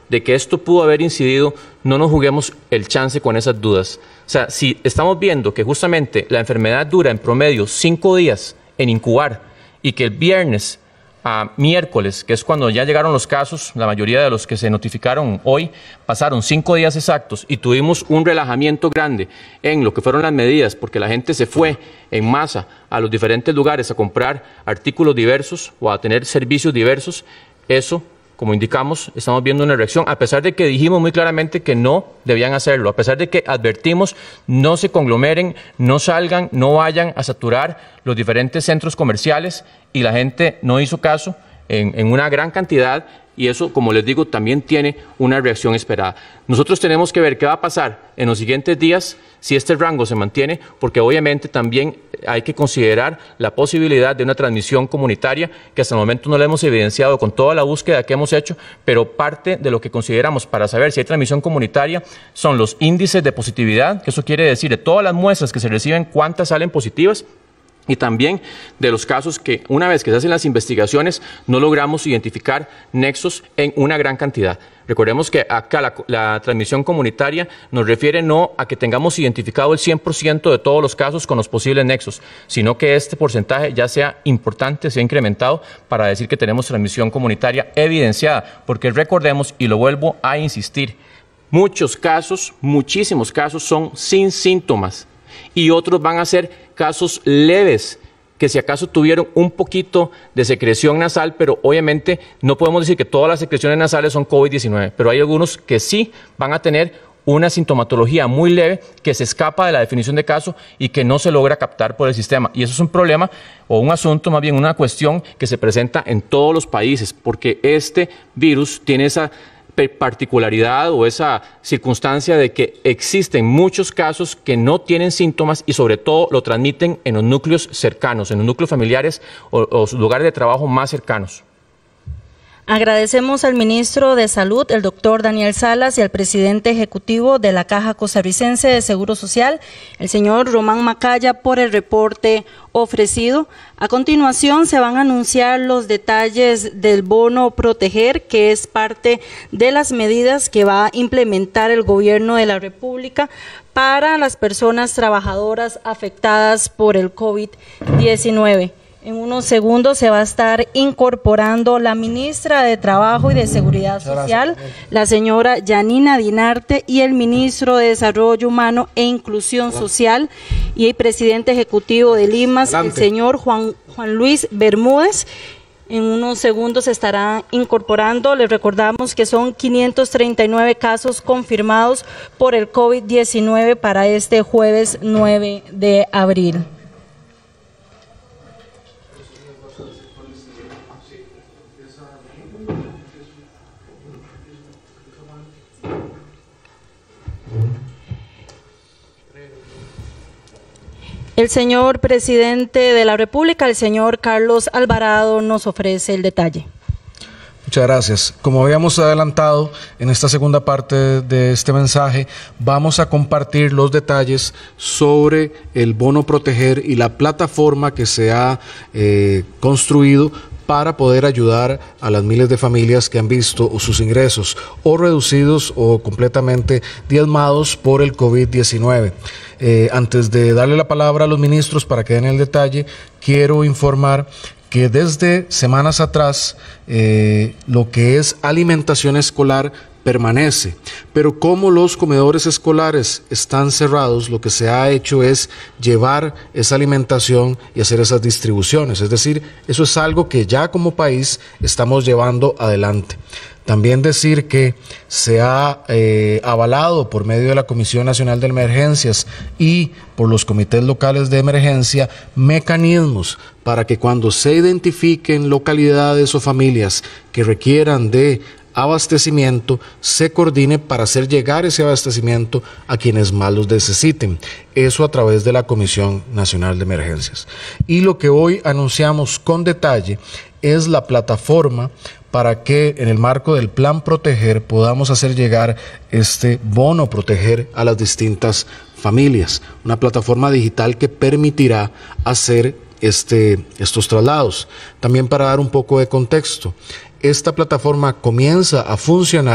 de que esto pudo haber incidido, no nos juguemos el chance con esas dudas. O sea, si estamos viendo que justamente la enfermedad dura en promedio cinco días en incubar y que el viernes a miércoles, que es cuando ya llegaron los casos, la mayoría de los que se notificaron hoy, pasaron cinco días exactos y tuvimos un relajamiento grande en lo que fueron las medidas, porque la gente se fue en masa a los diferentes lugares a comprar artículos diversos o a tener servicios diversos, eso, como indicamos, estamos viendo una reacción, a pesar de que dijimos muy claramente que no debían hacerlo, a pesar de que advertimos no se conglomeren, no salgan, no vayan a saturar los diferentes centros comerciales y la gente no hizo caso en, en una gran cantidad y eso, como les digo, también tiene una reacción esperada. Nosotros tenemos que ver qué va a pasar en los siguientes días si este rango se mantiene, porque obviamente también hay que considerar la posibilidad de una transmisión comunitaria que hasta el momento no la hemos evidenciado con toda la búsqueda que hemos hecho, pero parte de lo que consideramos para saber si hay transmisión comunitaria son los índices de positividad, que eso quiere decir de todas las muestras que se reciben, cuántas salen positivas, y también de los casos que una vez que se hacen las investigaciones no logramos identificar nexos en una gran cantidad. Recordemos que acá la, la transmisión comunitaria nos refiere no a que tengamos identificado el cien por ciento de todos los casos con los posibles nexos, sino que este porcentaje ya sea importante, sea incrementado para decir que tenemos transmisión comunitaria evidenciada, porque recordemos, y lo vuelvo a insistir, muchos casos, muchísimos casos son sin síntomas y otros van a ser casos leves, que si acaso tuvieron un poquito de secreción nasal, pero obviamente no podemos decir que todas las secreciones nasales son COVID diecinueve, pero hay algunos que sí van a tener una sintomatología muy leve que se escapa de la definición de caso y que no se logra captar por el sistema. Y eso es un problema o un asunto, más bien una cuestión que se presenta en todos los países, porque este virus tiene esa particularidad o esa circunstancia de que existen muchos casos que no tienen síntomas y sobre todo lo transmiten en los núcleos cercanos, en los núcleos familiares o, o sus lugares de trabajo más cercanos. Agradecemos al ministro de Salud, el doctor Daniel Salas, y al presidente ejecutivo de la Caja Costarricense de Seguro Social, el señor Román Macaya, por el reporte ofrecido. A continuación se van a anunciar los detalles del bono Proteger, que es parte de las medidas que va a implementar el gobierno de la República para las personas trabajadoras afectadas por el COVID diecinueve. En unos segundos se va a estar incorporando la ministra de Trabajo y de Seguridad Social, la señora Yanina Dinarte, y el ministro de Desarrollo Humano e Inclusión Social y el presidente ejecutivo de Limas, el señor Juan, Juan Luis Bermúdez. En unos segundos se estará incorporando. Les recordamos que son quinientos treinta y nueve casos confirmados por el COVID diecinueve para este jueves nueve de abril. El señor presidente de la República, el señor Carlos Alvarado, nos ofrece el detalle. Muchas gracias. Como habíamos adelantado en esta segunda parte de este mensaje, vamos a compartir los detalles sobre el bono Proteger y la plataforma que se ha eh, construido para poder ayudar a las miles de familias que han visto sus ingresos o reducidos o completamente diezmados por el COVID diecinueve. Eh, antes de darle la palabra a los ministros para que den el detalle, quiero informar que desde semanas atrás eh, lo que es alimentación escolar permanece, pero como los comedores escolares están cerrados, lo que se ha hecho es llevar esa alimentación y hacer esas distribuciones, es decir, eso es algo que ya como país estamos llevando adelante. También decir que se ha eh, avalado por medio de la Comisión Nacional de Emergencias y por los comités locales de emergencia mecanismos para que cuando se identifiquen localidades o familias que requieran de abastecimiento, se coordine para hacer llegar ese abastecimiento a quienes más los necesiten. Eso a través de la Comisión Nacional de Emergencias. Y lo que hoy anunciamos con detalle es la plataforma para que en el marco del Plan Proteger podamos hacer llegar este bono Proteger a las distintas familias. Una plataforma digital que permitirá hacer este, estos traslados. También para dar un poco de contexto, esta plataforma comienza a funcionar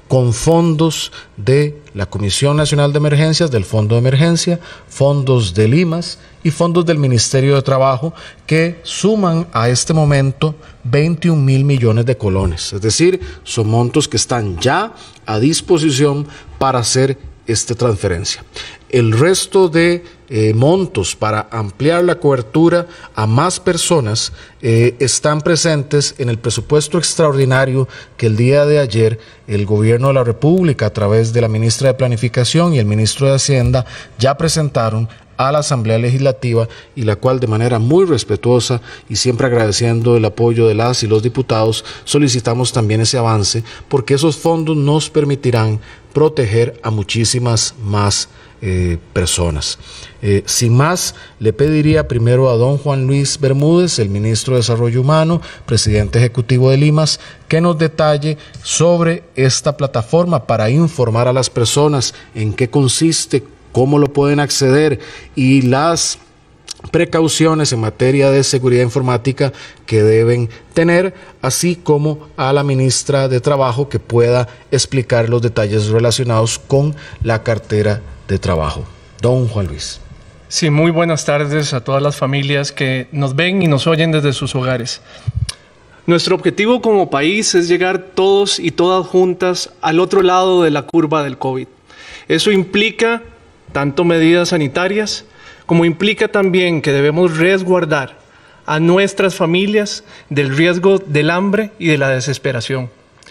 con fondos de la Comisión Nacional de Emergencias, del Fondo de Emergencia, fondos del I M A S y fondos del Ministerio de Trabajo, que suman a este momento veintiún mil millones de colones. Es decir, son montos que están ya a disposición para hacer esta transferencia. El resto de eh, montos para ampliar la cobertura a más personas eh, están presentes en el presupuesto extraordinario que el día de ayer el Gobierno de la República, a través de la ministra de Planificación y el ministro de Hacienda, ya presentaron a la Asamblea Legislativa, y la cual, de manera muy respetuosa y siempre agradeciendo el apoyo de las y los diputados, solicitamos también ese avance, porque esos fondos nos permitirán proteger a muchísimas más eh, personas. Eh, sin más, le pediría primero a don Juan Luis Bermúdez, el ministro de Desarrollo Humano, presidente ejecutivo del I M A S, que nos detalle sobre esta plataforma para informar a las personas en qué consiste, cómo lo pueden acceder y las precauciones en materia de seguridad informática que deben tener, así como a la ministra de Trabajo, que pueda explicar los detalles relacionados con la cartera de trabajo. Don Juan Luis. Sí, muy buenas tardes a todas las familias que nos ven y nos oyen desde sus hogares. Nuestro objetivo como país es llegar todos y todas juntas al otro lado de la curva del COVID. Eso implica tanto medidas sanitarias, como implica también que debemos resguardar a nuestras familias del riesgo del hambre y de la desesperación.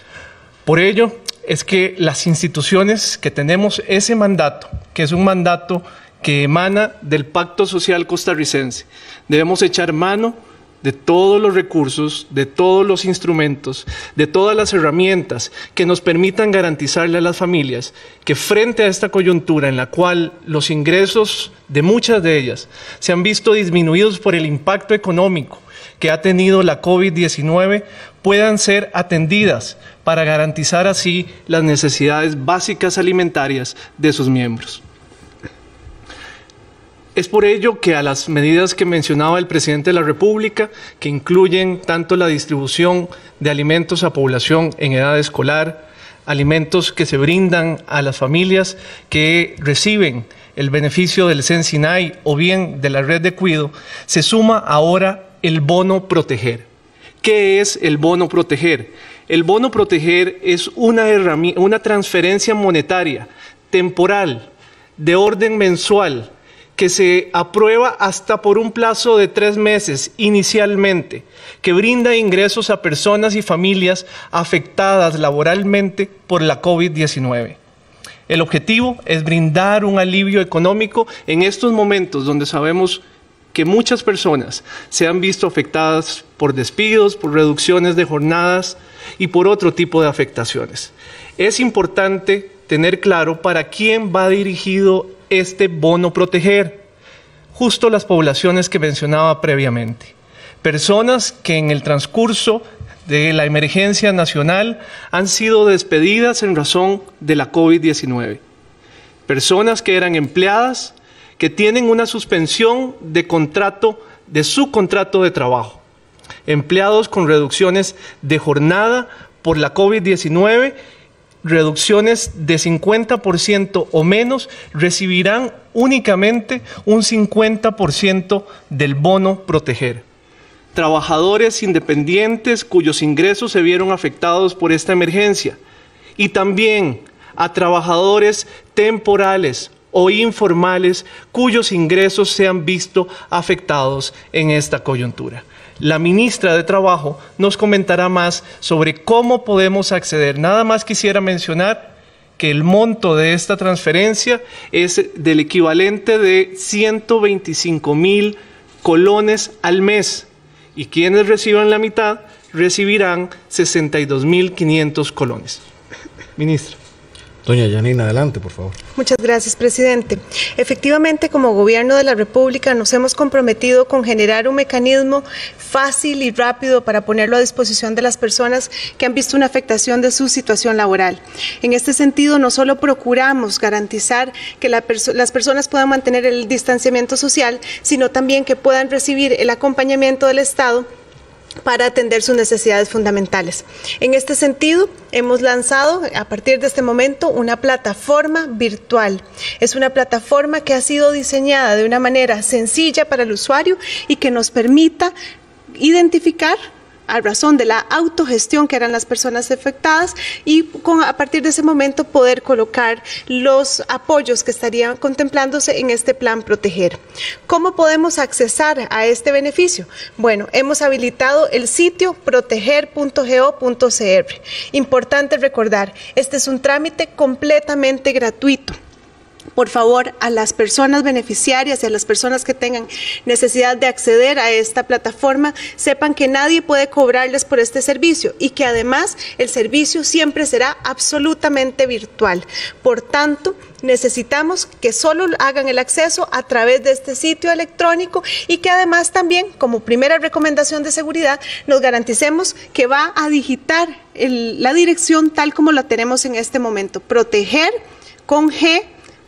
Por ello es que las instituciones que tenemos ese mandato, que es un mandato que emana del Pacto Social Costarricense, debemos echar mano de todos los recursos, de todos los instrumentos, de todas las herramientas que nos permitan garantizarle a las familias que frente a esta coyuntura en la cual los ingresos de muchas de ellas se han visto disminuidos por el impacto económico que ha tenido la COVID diecinueve, puedan ser atendidas para garantizar así las necesidades básicas alimentarias de sus miembros. Es por ello que a las medidas que mencionaba el presidente de la República, que incluyen tanto la distribución de alimentos a población en edad escolar, alimentos que se brindan a las familias que reciben el beneficio del Sensinay o bien de la red de cuido, se suma ahora el bono proteger. ¿Qué es el bono proteger? El bono proteger es una herramienta, una transferencia monetaria temporal de orden mensual, que se aprueba hasta por un plazo de tres meses inicialmente, que brinda ingresos a personas y familias afectadas laboralmente por la COVID diecinueve. El objetivo es brindar un alivio económico en estos momentos donde sabemos que muchas personas se han visto afectadas por despidos, por reducciones de jornadas y por otro tipo de afectaciones. Es importante tener claro para quién va dirigido este bono proteger. Justo las poblaciones que mencionaba previamente. Personas que en el transcurso de la emergencia nacional han sido despedidas en razón de la COVID diecinueve. Personas que eran empleadas, que tienen una suspensión de contrato, de su contrato de trabajo. Empleados con reducciones de jornada por la COVID diecinueve, reducciones de cincuenta por ciento o menos, recibirán únicamente un cincuenta por ciento del bono proteger. Trabajadores independientes cuyos ingresos se vieron afectados por esta emergencia, y también a trabajadores temporales o informales cuyos ingresos se han visto afectados en esta coyuntura. La ministra de Trabajo nos comentará más sobre cómo podemos acceder. Nada más quisiera mencionar que el monto de esta transferencia es del equivalente de ciento veinticinco mil colones al mes, y quienes reciban la mitad recibirán sesenta y dos mil quinientos colones. Ministra. Doña Yanina, adelante, por favor. Muchas gracias, presidente. Efectivamente, como Gobierno de la República nos hemos comprometido con generar un mecanismo fácil y rápido para ponerlo a disposición de las personas que han visto una afectación de su situación laboral. En este sentido, no solo procuramos garantizar que la perso- las personas puedan mantener el distanciamiento social, sino también que puedan recibir el acompañamiento del Estado para atender sus necesidades fundamentales. En este sentido, hemos lanzado a partir de este momento una plataforma virtual. Es una plataforma que ha sido diseñada de una manera sencilla para el usuario y que nos permita identificar a razón de la autogestión que eran las personas afectadas y con, a partir de ese momento poder colocar los apoyos que estarían contemplándose en este plan Proteger. ¿Cómo podemos accesar a este beneficio? Bueno, hemos habilitado el sitio proteger punto go punto cr. Importante recordar, este es un trámite completamente gratuito. Por favor, a las personas beneficiarias y a las personas que tengan necesidad de acceder a esta plataforma, sepan que nadie puede cobrarles por este servicio y que además el servicio siempre será absolutamente virtual. Por tanto, necesitamos que solo hagan el acceso a través de este sitio electrónico y que además también, como primera recomendación de seguridad, nos garanticemos que va a digitar el, la dirección tal como la tenemos en este momento, proteger con G.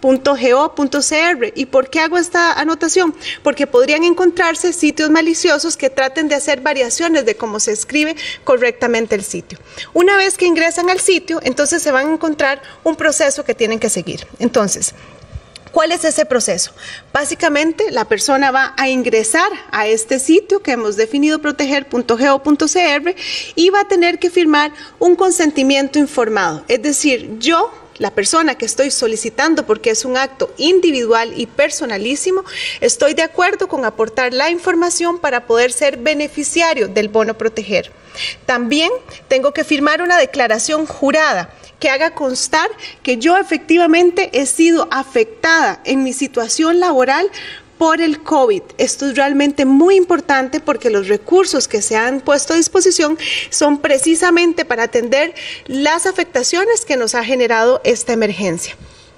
.go punto cr. ¿Y por qué hago esta anotación? Porque podrían encontrarse sitios maliciosos que traten de hacer variaciones de cómo se escribe correctamente el sitio. Una vez que ingresan al sitio, entonces se van a encontrar un proceso que tienen que seguir. Entonces, ¿cuál es ese proceso? Básicamente, la persona va a ingresar a este sitio que hemos definido, proteger punto go punto cr, y va a tener que firmar un consentimiento informado. Es decir, yo, la persona que estoy solicitando, porque es un acto individual y personalísimo, estoy de acuerdo con aportar la información para poder ser beneficiario del bono Proteger. También tengo que firmar una declaración jurada que haga constar que yo efectivamente he sido afectada en mi situación laboral por el COVID. Esto es realmente muy importante porque los recursos que se han puesto a disposición son precisamente para atender las afectaciones que nos ha generado esta emergencia.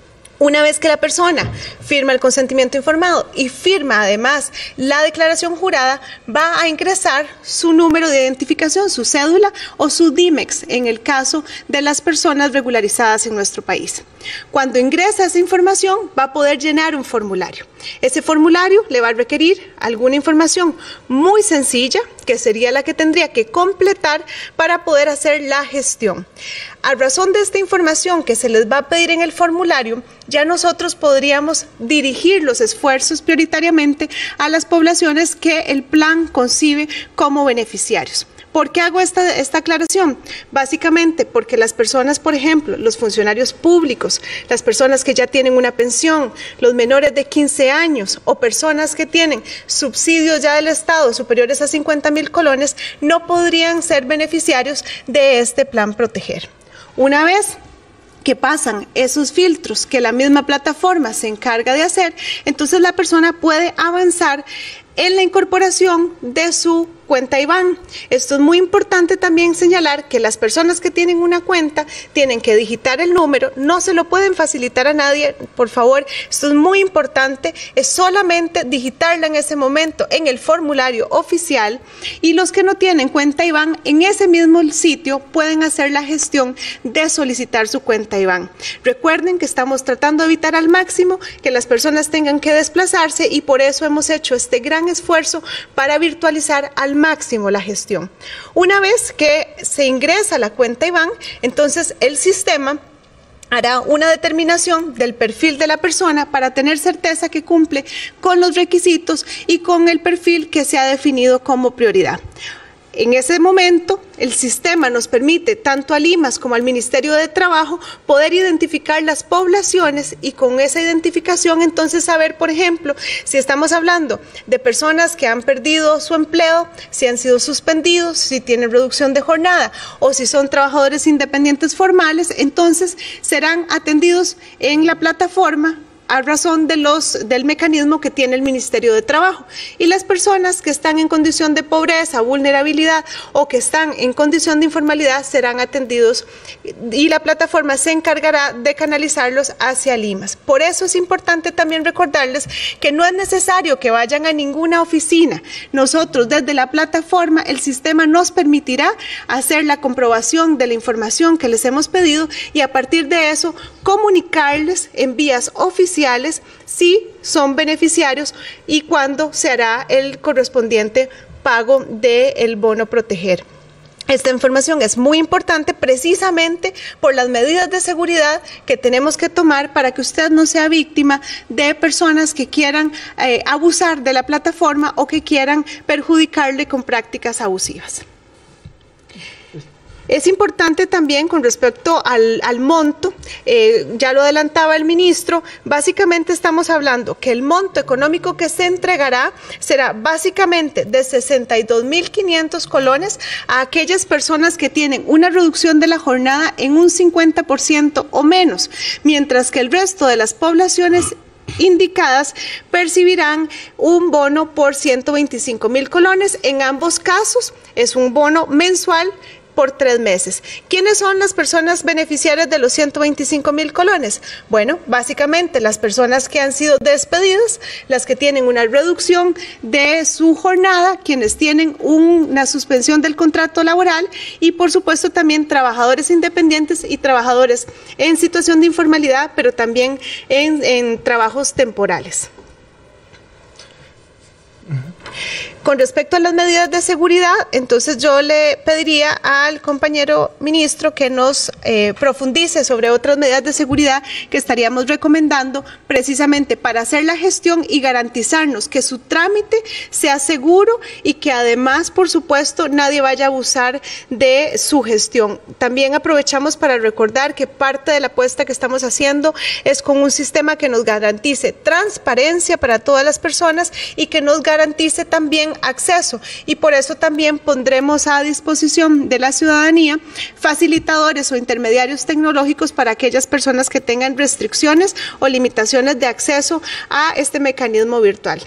Una vez que la persona firma el consentimiento informado y firma además la declaración jurada, va a ingresar su número de identificación, su cédula o su D I M E X en el caso de las personas regularizadas en nuestro país. Cuando ingresa esa información, va a poder llenar un formulario. Ese formulario le va a requerir alguna información muy sencilla, que sería la que tendría que completar para poder hacer la gestión. A razón de esta información que se les va a pedir en el formulario, ya nosotros podríamos dirigir los esfuerzos prioritariamente a las poblaciones que el plan concibe como beneficiarios. ¿Por qué hago esta, esta aclaración? Básicamente porque las personas, por ejemplo, los funcionarios públicos, las personas que ya tienen una pensión, los menores de quince años o personas que tienen subsidios ya del Estado superiores a cincuenta mil colones, no podrían ser beneficiarios de este plan Proteger. Una vez que pasan esos filtros que la misma plataforma se encarga de hacer, entonces la persona puede avanzar en la incorporación de su cuenta IBAN. Esto es muy importante también señalar que las personas que tienen una cuenta tienen que digitar el número, no se lo pueden facilitar a nadie, por favor, esto es muy importante, es solamente digitarla en ese momento en el formulario oficial, y los que no tienen cuenta IBAN en ese mismo sitio pueden hacer la gestión de solicitar su cuenta IBAN. Recuerden que estamos tratando de evitar al máximo que las personas tengan que desplazarse y por eso hemos hecho este gran esfuerzo para virtualizar al máximo la gestión. Una vez que se ingresa la cuenta IBAN, entonces el sistema hará una determinación del perfil de la persona para tener certeza que cumple con los requisitos y con el perfil que se ha definido como prioridad. En ese momento, el sistema nos permite, tanto al I M A S como al Ministerio de Trabajo, poder identificar las poblaciones y con esa identificación entonces saber, por ejemplo, si estamos hablando de personas que han perdido su empleo, si han sido suspendidos, si tienen reducción de jornada o si son trabajadores independientes formales, entonces serán atendidos en la plataforma a razón de los, del mecanismo que tiene el Ministerio de Trabajo. Y las personas que están en condición de pobreza, vulnerabilidad o que están en condición de informalidad serán atendidos y la plataforma se encargará de canalizarlos hacia el I M A S. Por eso es importante también recordarles que no es necesario que vayan a ninguna oficina. Nosotros desde la plataforma, el sistema nos permitirá hacer la comprobación de la información que les hemos pedido y a partir de eso comunicarles en vías oficiales si son beneficiarios y cuándo se hará el correspondiente pago del bono proteger. Esta información es muy importante precisamente por las medidas de seguridad que tenemos que tomar para que usted no sea víctima de personas que quieran eh, abusar de la plataforma o que quieran perjudicarle con prácticas abusivas. Es importante también con respecto al, al monto, eh, ya lo adelantaba el ministro, básicamente estamos hablando que el monto económico que se entregará será básicamente de sesenta y dos mil quinientos colones a aquellas personas que tienen una reducción de la jornada en un cincuenta por ciento o menos, mientras que el resto de las poblaciones indicadas percibirán un bono por ciento veinticinco mil colones. En ambos casos es un bono mensual por tres meses. ¿Quiénes son las personas beneficiarias de los ciento veinticinco mil colones? Bueno, básicamente las personas que han sido despedidas, las que tienen una reducción de su jornada, quienes tienen una suspensión del contrato laboral y por supuesto también trabajadores independientes y trabajadores en situación de informalidad, pero también en, en trabajos temporales. Con respecto a las medidas de seguridad, entonces yo le pediría al compañero ministro que nos eh, profundice sobre otras medidas de seguridad que estaríamos recomendando precisamente para hacer la gestión y garantizarnos que su trámite sea seguro y que además, por supuesto, nadie vaya a abusar de su gestión. También aprovechamos para recordar que parte de la apuesta que estamos haciendo es con un sistema que nos garantice transparencia para todas las personas y que nos garantice también acceso, y por eso también pondremos a disposición de la ciudadanía facilitadores o intermediarios tecnológicos para aquellas personas que tengan restricciones o limitaciones de acceso a este mecanismo virtual.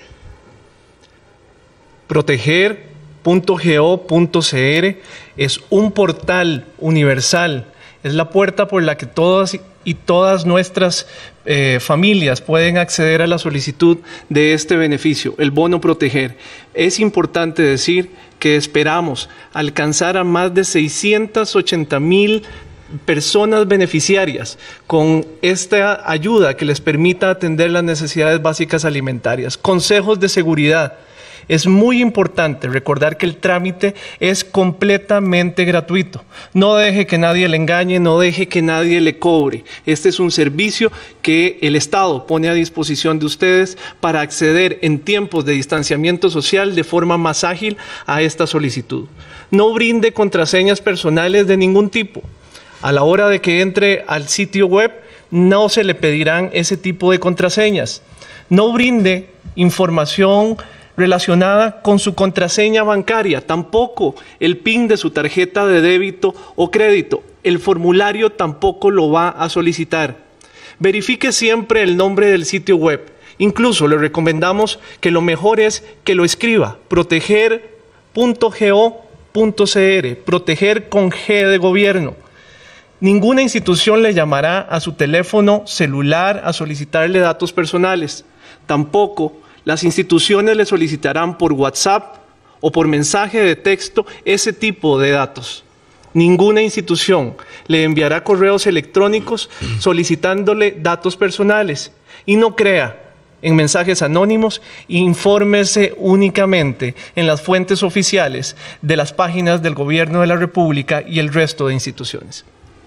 proteger punto go punto c r es un portal universal, es la puerta por la que todas y todas nuestras eh, familias pueden acceder a la solicitud de este beneficio, el bono proteger. Es importante decir que esperamos alcanzar a más de seiscientas ochenta mil personas beneficiarias con esta ayuda que les permita atender las necesidades básicas alimentarias. Consejos de seguridad. Es muy importante recordar que el trámite es completamente gratuito. No deje que nadie le engañe, no deje que nadie le cobre. Este es un servicio que el Estado pone a disposición de ustedes para acceder en tiempos de distanciamiento social de forma más ágil a esta solicitud. No brinde contraseñas personales de ningún tipo. A la hora de que entre al sitio web, no se le pedirán ese tipo de contraseñas. No brinde información relacionada con su contraseña bancaria, tampoco el PIN de su tarjeta de débito o crédito. El formulario tampoco lo va a solicitar. Verifique siempre el nombre del sitio web. Incluso le recomendamos que lo mejor es que lo escriba, proteger punto go punto c r, proteger con G de gobierno. Ninguna institución le llamará a su teléfono celular a solicitarle datos personales. Tampoco las instituciones le solicitarán por WhatsApp o por mensaje de texto ese tipo de datos. Ninguna institución le enviará correos electrónicos solicitándole datos personales. Y no crea en mensajes anónimos, infórmese únicamente en las fuentes oficiales de las páginas del Gobierno de la República y el resto de instituciones.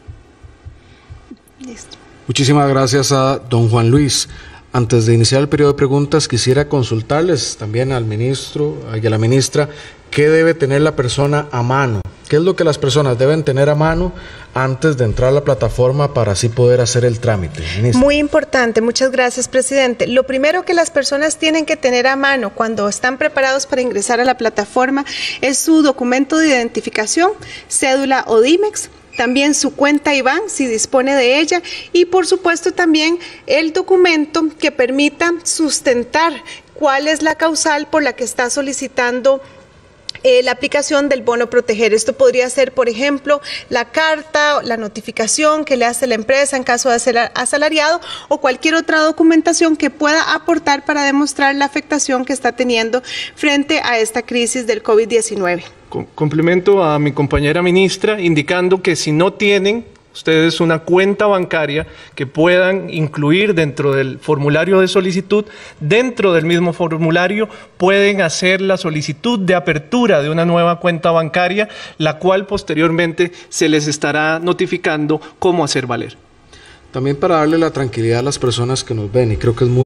Listo. Muchísimas gracias a don Juan Luis. Antes de iniciar el periodo de preguntas, quisiera consultarles también al ministro y a la ministra qué debe tener la persona a mano. ¿Qué es lo que las personas deben tener a mano antes de entrar a la plataforma para así poder hacer el trámite? Ministra. Muy importante, muchas gracias, presidente. Lo primero que las personas tienen que tener a mano cuando están preparados para ingresar a la plataforma es su documento de identificación, cédula o DIMEX, también su cuenta I B A N si dispone de ella y por supuesto también el documento que permita sustentar cuál es la causal por la que está solicitando Eh, la aplicación del bono proteger. Esto podría ser, por ejemplo, la carta, la notificación que le hace la empresa en caso de ser asalariado o cualquier otra documentación que pueda aportar para demostrar la afectación que está teniendo frente a esta crisis del COVID diecinueve. Complemento a mi compañera ministra indicando que si no tienen ustedes una cuenta bancaria que puedan incluir dentro del formulario de solicitud. Dentro del mismo formulario pueden hacer la solicitud de apertura de una nueva cuenta bancaria, la cual posteriormente se les estará notificando cómo hacer valer. También para darle la tranquilidad a las personas que nos ven, y creo que es muy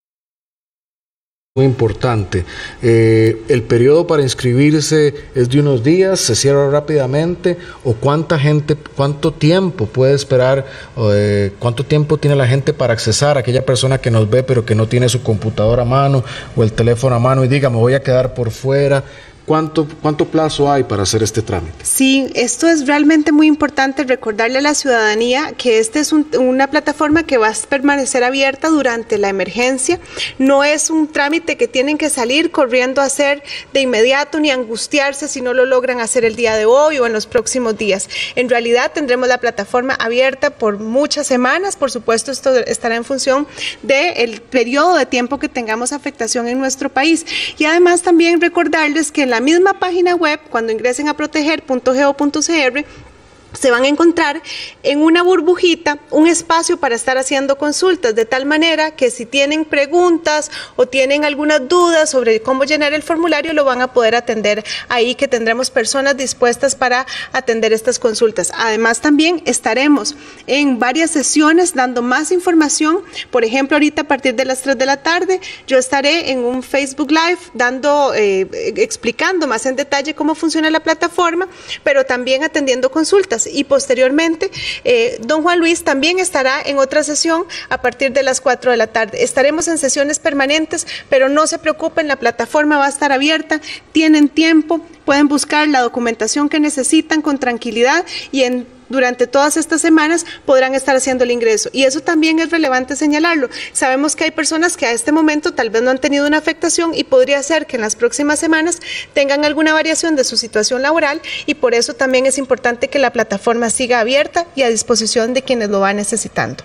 Muy importante, eh, el periodo para inscribirse es de unos días, se cierra rápidamente, o cuánta gente, cuánto tiempo puede esperar, eh, cuánto tiempo tiene la gente para accesar a aquella persona que nos ve pero que no tiene su computadora a mano o el teléfono a mano y diga me voy a quedar por fuera. ¿Cuánto, ¿Cuánto plazo hay para hacer este trámite? Sí, esto es realmente muy importante, recordarle a la ciudadanía que esta es un, una plataforma que va a permanecer abierta durante la emergencia. No es un trámite que tienen que salir corriendo a hacer de inmediato ni angustiarse si no lo logran hacer el día de hoy o en los próximos días. En realidad tendremos la plataforma abierta por muchas semanas. Por supuesto, esto estará en función del periodo de tiempo que tengamos afectación en nuestro país. Y además también recordarles que en la misma página web, cuando ingresen a proteger punto go punto c r, se van a encontrar en una burbujita un espacio para estar haciendo consultas, de tal manera que si tienen preguntas o tienen algunas dudas sobre cómo llenar el formulario, lo van a poder atender ahí, que tendremos personas dispuestas para atender estas consultas. Además, también estaremos en varias sesiones dando más información. Por ejemplo, ahorita a partir de las tres de la tarde, yo estaré en un Facebook Live dando, eh, explicando más en detalle cómo funciona la plataforma, pero también atendiendo consultas. Y posteriormente, eh, don Juan Luis también estará en otra sesión a partir de las cuatro de la tarde. Estaremos en sesiones permanentes, pero no se preocupen, la plataforma va a estar abierta, tienen tiempo, pueden buscar la documentación que necesitan con tranquilidad y en durante todas estas semanas podrán estar haciendo el ingreso. Y eso también es relevante señalarlo. Sabemos que hay personas que a este momento tal vez no han tenido una afectación y podría ser que en las próximas semanas tengan alguna variación de su situación laboral, y por eso también es importante que la plataforma siga abierta y a disposición de quienes lo van necesitando.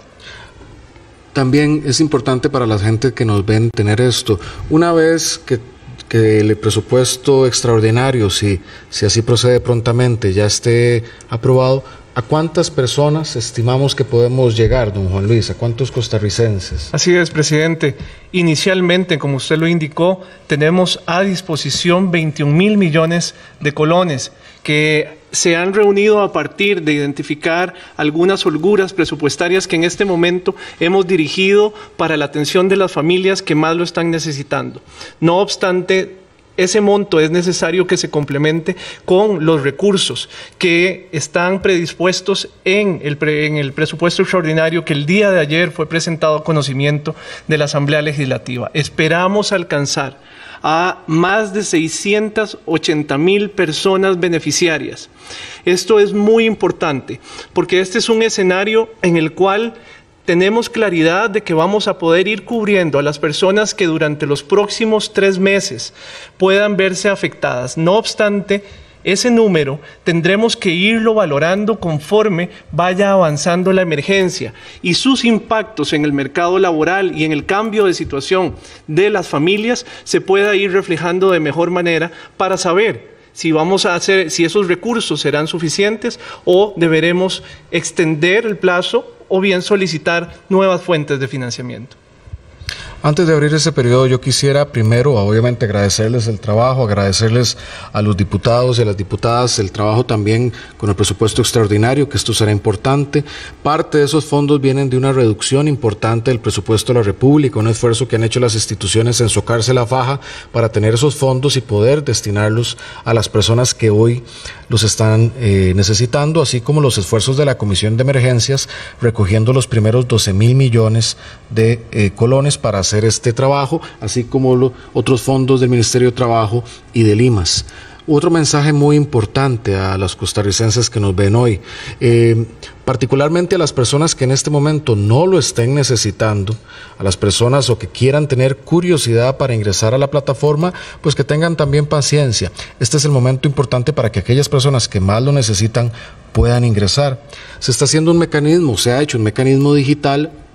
También es importante para la gente que nos ven tener esto. Una vez que que el presupuesto extraordinario, si, si así procede prontamente, ya esté aprobado, ¿a cuántas personas estimamos que podemos llegar, don Juan Luis? ¿A cuántos costarricenses? Así es, presidente. Inicialmente, como usted lo indicó, tenemos a disposición veintiún mil millones de colones que se han reunido a partir de identificar algunas holguras presupuestarias que en este momento hemos dirigido para la atención de las familias que más lo están necesitando. No obstante, ese monto es necesario que se complemente con los recursos que están predispuestos en el, pre, en el presupuesto extraordinario que el día de ayer fue presentado a conocimiento de la Asamblea Legislativa. Esperamos alcanzar a más de seiscientas ochenta mil personas beneficiarias. Esto es muy importante porque este es un escenario en el cual tenemos claridad de que vamos a poder ir cubriendo a las personas que durante los próximos tres meses puedan verse afectadas. No obstante, ese número tendremos que irlo valorando conforme vaya avanzando la emergencia y sus impactos en el mercado laboral y en el cambio de situación de las familias se pueda ir reflejando de mejor manera para saber si vamos a hacer, si esos recursos serán suficientes o deberemos extender el plazo o bien solicitar nuevas fuentes de financiamiento. Antes de abrir ese periodo, yo quisiera primero, obviamente, agradecerles el trabajo, agradecerles a los diputados y a las diputadas el trabajo también con el presupuesto extraordinario, que esto será importante. Parte de esos fondos vienen de una reducción importante del presupuesto de la República, un esfuerzo que han hecho las instituciones en socarse la faja para tener esos fondos y poder destinarlos a las personas que hoy los están eh, necesitando, así como los esfuerzos de la Comisión de Emergencias, recogiendo los primeros doce mil millones de eh, colones para hacer este trabajo, así como los otros fondos del Ministerio de Trabajo y del I M A S. Otro mensaje muy importante a los costarricenses que nos ven hoy, eh, particularmente a las personas que en este momento no lo estén necesitando, a las personas o que quieran tener curiosidad para ingresar a la plataforma, pues que tengan también paciencia. Este es el momento importante para que aquellas personas que más lo necesitan puedan ingresar. Se está haciendo un mecanismo, se ha hecho un mecanismo digital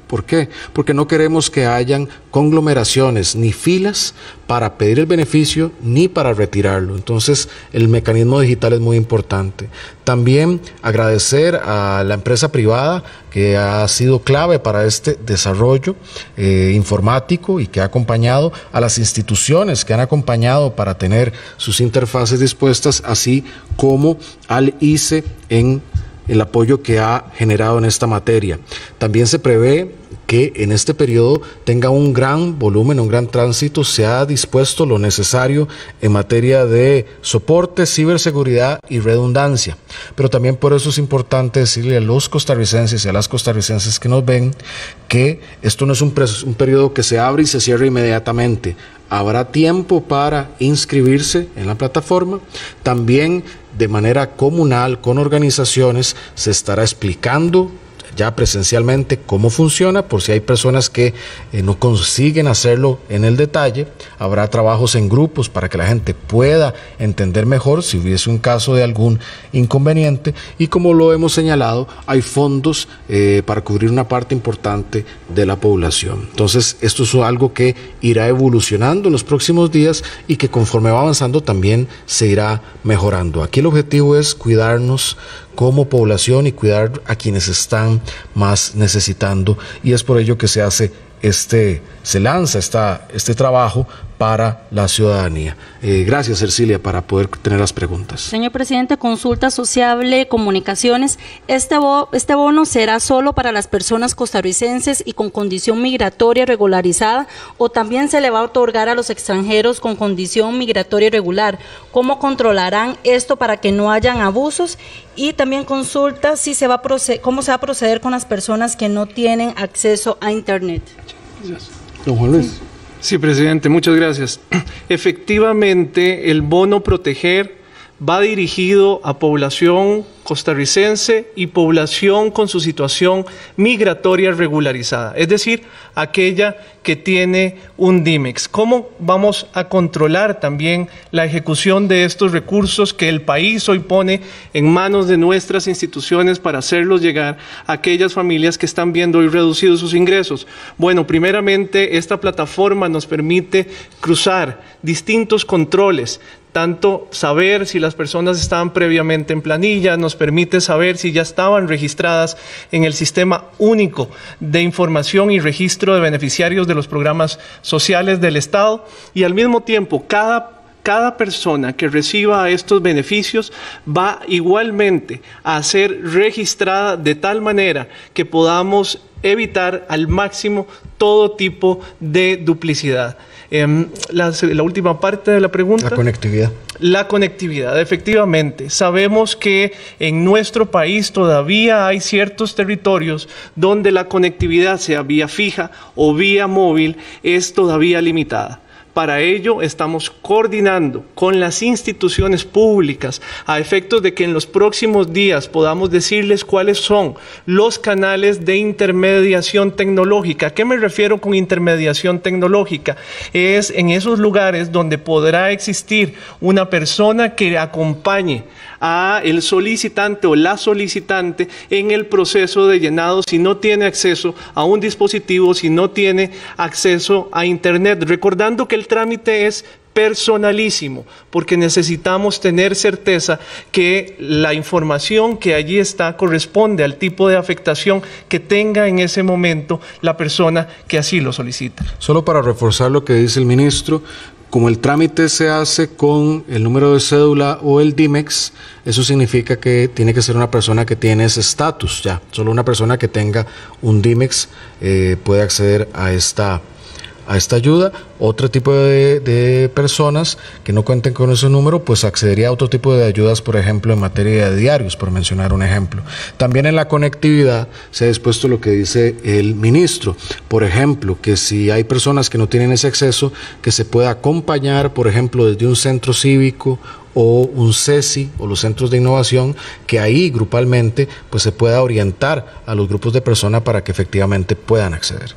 ¿Por qué? Porque no queremos que hayan conglomeraciones ni filas para pedir el beneficio ni para retirarlo. Entonces, el mecanismo digital es muy importante. También agradecer a la empresa privada que ha sido clave para este desarrollo eh, informático y que ha acompañado a las instituciones que han acompañado para tener sus interfaces dispuestas, así como al I C E en el apoyo que ha generado en esta materia. También se prevé que en este periodo tenga un gran volumen, un gran tránsito, se ha dispuesto lo necesario en materia de soporte, ciberseguridad y redundancia. Pero también por eso es importante decirle a los costarricenses y a las costarricenses que nos ven que esto no es un, un periodo que se abre y se cierra inmediatamente. Habrá tiempo para inscribirse en la plataforma. También de manera comunal con organizaciones se estará explicando ya presencialmente cómo funciona, por si hay personas que eh, no consiguen hacerlo en el detalle. Habrá trabajos en grupos para que la gente pueda entender mejor si hubiese un caso de algún inconveniente, y como lo hemos señalado, hay fondos eh, para cubrir una parte importante de la población. Entonces, esto es algo que irá evolucionando en los próximos días y que conforme va avanzando también se irá mejorando. Aquí el objetivo es cuidarnos como población y cuidar a quienes están más necesitando, y es por ello que se hace este, se lanza esta, este trabajo para la ciudadanía. Eh, gracias, Ercilia, para poder tener las preguntas. Señor presidente, consulta sociable, comunicaciones. Este, bo, este bono será solo para las personas costarricenses y con condición migratoria regularizada, o también se le va a otorgar a los extranjeros con condición migratoria irregular. ¿Cómo controlarán esto para que no hayan abusos? Y también consulta si se va a proceder, cómo se va a proceder con las personas que no tienen acceso a Internet. Gracias. Don Juan Luis. Sí. Sí, presidente, muchas gracias. Efectivamente, el bono Proteger va dirigido a población costarricense y población con su situación migratoria regularizada, es decir, aquella que tiene un D I M E X. ¿Cómo vamos a controlar también la ejecución de estos recursos que el país hoy pone en manos de nuestras instituciones para hacerlos llegar a aquellas familias que están viendo hoy reducidos sus ingresos? Bueno, primeramente, esta plataforma nos permite cruzar distintos controles, tanto saber si las personas estaban previamente en planilla, nos permite saber si ya estaban registradas en el Sistema Único de Información y Registro de Beneficiarios de los Programas Sociales del Estado, y al mismo tiempo cada Cada persona que reciba estos beneficios va igualmente a ser registrada de tal manera que podamos evitar al máximo todo tipo de duplicidad. Eh, la, la última parte de la pregunta. La conectividad. La conectividad, efectivamente. Sabemos que en nuestro país todavía hay ciertos territorios donde la conectividad, sea vía fija o vía móvil, es todavía limitada. Para ello estamos coordinando con las instituciones públicas a efectos de que en los próximos días podamos decirles cuáles son los canales de intermediación tecnológica. ¿A qué me refiero con intermediación tecnológica? Es en esos lugares donde podrá existir una persona que acompañe a el solicitante o la solicitante en el proceso de llenado si no tiene acceso a un dispositivo, si no tiene acceso a Internet. Recordando que el trámite es personalísimo, porque necesitamos tener certeza que la información que allí está corresponde al tipo de afectación que tenga en ese momento la persona que así lo solicita. Solo para reforzar lo que dice el ministro, como el trámite se hace con el número de cédula o el D I M E X, eso significa que tiene que ser una persona que tiene ese estatus ya. Solo una persona que tenga un D I M E X eh, puede acceder a esta a esta ayuda. Otro tipo de, de personas que no cuenten con ese número, pues accedería a otro tipo de ayudas, por ejemplo, en materia de diarios, por mencionar un ejemplo. También en la conectividad se ha dispuesto lo que dice el ministro. Por ejemplo, que si hay personas que no tienen ese acceso, que se pueda acompañar, por ejemplo, desde un centro cívico o un C E S I o los centros de innovación, que ahí grupalmente pues se pueda orientar a los grupos de personas para que efectivamente puedan acceder.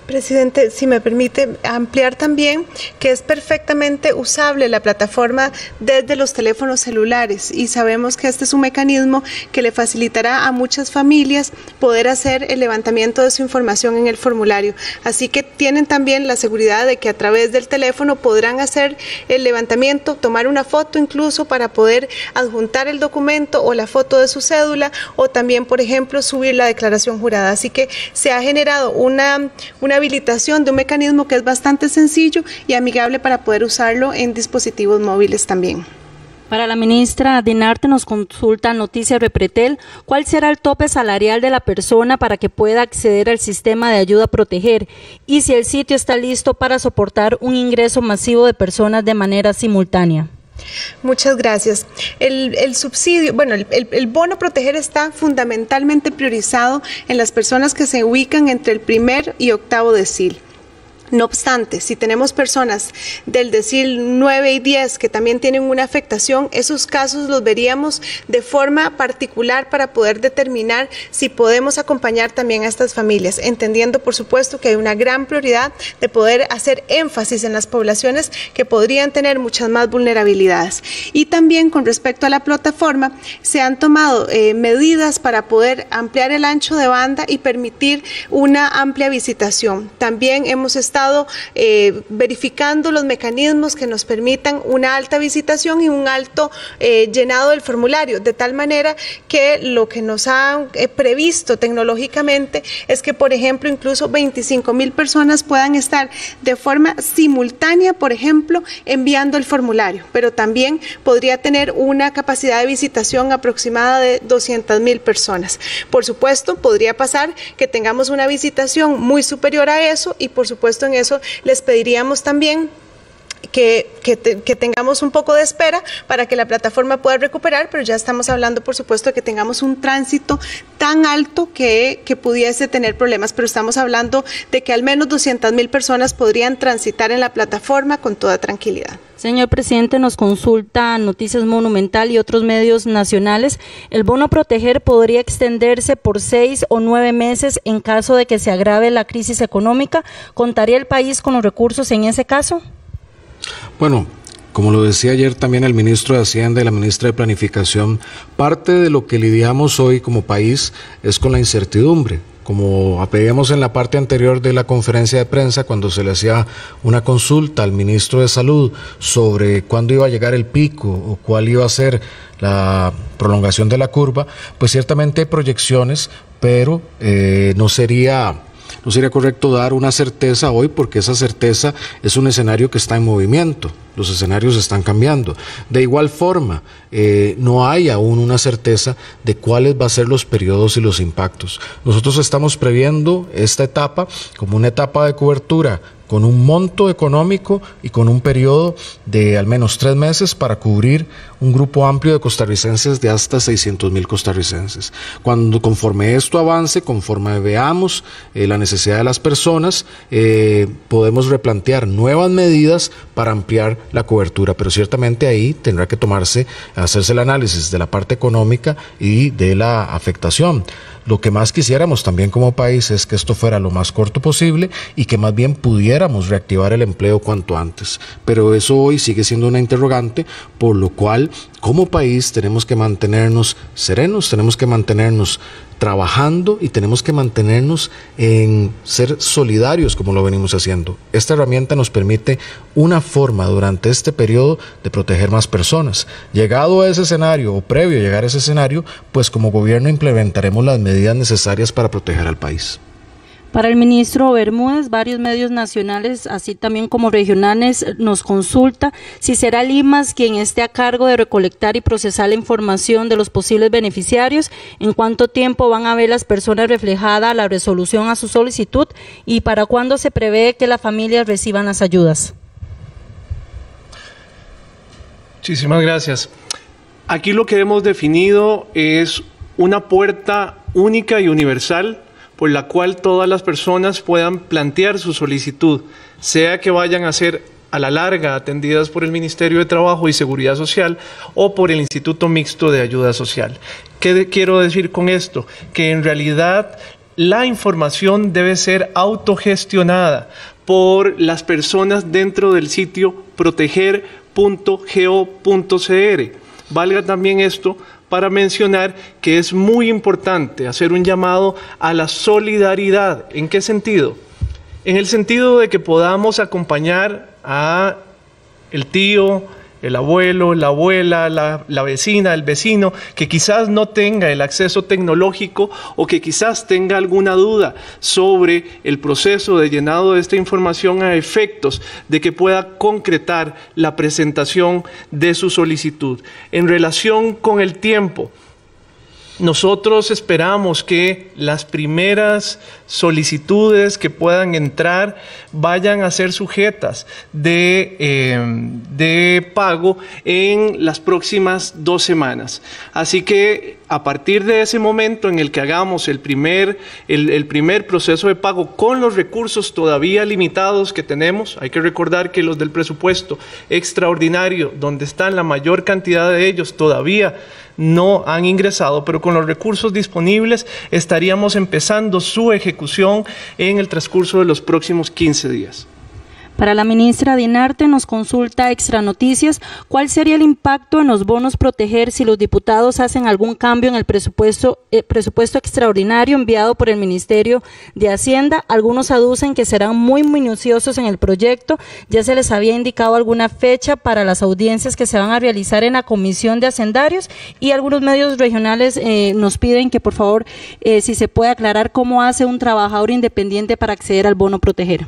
Presidente, si me permite ampliar también que es perfectamente usable la plataforma desde los teléfonos celulares y sabemos que este es un mecanismo que le facilitará a muchas familias poder hacer el levantamiento de su información en el formulario. Así que tienen también la seguridad de que a través del teléfono podrán hacer el levantamiento, tomar una foto incluso para poder adjuntar el documento o la foto de su cédula o también, por ejemplo, subir la declaración jurada. Así que se ha generado una, una habilitación de un mecanismo que es bastante sencillo y amigable para poder usarlo en dispositivos móviles también. Para la ministra Dinarte nos consulta Noticias Repretel, ¿cuál será el tope salarial de la persona para que pueda acceder al sistema de ayuda a proteger? Y si el sitio está listo para soportar un ingreso masivo de personas de manera simultánea. Muchas gracias. El, el subsidio, bueno, el, el, el bono proteger está fundamentalmente priorizado en las personas que se ubican entre el primer y octavo decil. No obstante, si tenemos personas del decil nueve y diez que también tienen una afectación, esos casos los veríamos de forma particular para poder determinar si podemos acompañar también a estas familias, entendiendo por supuesto que hay una gran prioridad de poder hacer énfasis en las poblaciones que podrían tener muchas más vulnerabilidades. Y también con respecto a la plataforma, se han tomado eh, medidas para poder ampliar el ancho de banda y permitir una amplia visitación. También hemos estado estado eh, verificando los mecanismos que nos permitan una alta visitación y un alto eh, llenado del formulario, de tal manera que lo que nos han eh, previsto tecnológicamente es que, por ejemplo, incluso veinticinco mil personas puedan estar de forma simultánea, por ejemplo, enviando el formulario, pero también podría tener una capacidad de visitación aproximada de doscientas mil personas. Por supuesto, podría pasar que tengamos una visitación muy superior a eso y, por supuesto, en eso les pediríamos también que, que, te, que tengamos un poco de espera para que la plataforma pueda recuperar, pero ya estamos hablando, por supuesto, de que tengamos un tránsito tan alto que, que pudiese tener problemas, pero estamos hablando de que al menos doscientas mil personas podrían transitar en la plataforma con toda tranquilidad. Señor presidente, nos consulta Noticias Monumental y otros medios nacionales. ¿El bono proteger podría extenderse por seis o nueve meses en caso de que se agrave la crisis económica? ¿Contaría el país con los recursos en ese caso? Bueno, como lo decía ayer también el ministro de Hacienda y la ministra de Planificación, parte de lo que lidiamos hoy como país es con la incertidumbre. Como veíamos en la parte anterior de la conferencia de prensa, cuando se le hacía una consulta al ministro de Salud sobre cuándo iba a llegar el pico o cuál iba a ser la prolongación de la curva, pues ciertamente hay proyecciones, pero eh, no sería... No sería correcto dar una certeza hoy porque esa certeza es un escenario que está en movimiento, los escenarios están cambiando. De igual forma, eh, no hay aún una certeza de cuáles van a ser los periodos y los impactos. Nosotros estamos previendo esta etapa como una etapa de cobertura con un monto económico y con un periodo de al menos tres meses para cubrir un grupo amplio de costarricenses de hasta seiscientos mil costarricenses. Cuando conforme esto avance, conforme veamos eh, la necesidad de las personas, eh, podemos replantear nuevas medidas para ampliar la cobertura, pero ciertamente ahí tendrá que tomarse, hacerse el análisis de la parte económica y de la afectación. Lo que más quisiéramos también como país es que esto fuera lo más corto posible y que más bien pudiéramos reactivar el empleo cuanto antes. Pero eso hoy sigue siendo una interrogante, por lo cual como país tenemos que mantenernos serenos, tenemos que mantenernos trabajando y tenemos que mantenernos en ser solidarios como lo venimos haciendo. Esta herramienta nos permite una forma durante este periodo de proteger más personas. Llegado a ese escenario o previo a llegar a ese escenario, pues como gobierno implementaremos las medidas necesarias para proteger al país. Para el ministro Bermúdez, varios medios nacionales, así también como regionales, nos consulta si será Limas quien esté a cargo de recolectar y procesar la información de los posibles beneficiarios, en cuánto tiempo van a ver las personas reflejada la resolución a su solicitud y para cuándo se prevé que las familias reciban las ayudas. Muchísimas gracias. Aquí lo que hemos definido es una puerta única y universal por la cual todas las personas puedan plantear su solicitud, sea que vayan a ser a la larga atendidas por el Ministerio de Trabajo y Seguridad Social o por el Instituto Mixto de Ayuda Social. ¿Qué quiero decir con esto? Que en realidad la información debe ser autogestionada por las personas dentro del sitio proteger punto go punto c r. Valga también esto para mencionar que es muy importante hacer un llamado a la solidaridad. ¿En qué sentido? En el sentido de que podamos acompañar a el tío, el abuelo, la abuela, la, la vecina, el vecino, que quizás no tenga el acceso tecnológico o que quizás tenga alguna duda sobre el proceso de llenado de esta información a efectos de que pueda concretar la presentación de su solicitud. En relación con el tiempo, nosotros esperamos que las primeras solicitudes que puedan entrar vayan a ser sujetas de, eh, de pago en las próximas dos semanas. Así que a partir de ese momento en el que hagamos el primer, el, el primer proceso de pago con los recursos todavía limitados que tenemos, hay que recordar que los del presupuesto extraordinario, donde están la mayor cantidad de ellos, todavía no han ingresado, pero con los recursos disponibles estaríamos empezando su ejecución en el transcurso de los próximos quince días. Para la ministra Dinarte nos consulta Extra Noticias, ¿cuál sería el impacto en los bonos proteger si los diputados hacen algún cambio en el presupuesto, eh, presupuesto extraordinario enviado por el Ministerio de Hacienda? Algunos aducen que serán muy minuciosos en el proyecto, ya se les había indicado alguna fecha para las audiencias que se van a realizar en la Comisión de Hacendarios, y algunos medios regionales eh, nos piden que por favor eh, si se puede aclarar cómo hace un trabajador independiente para acceder al bono proteger.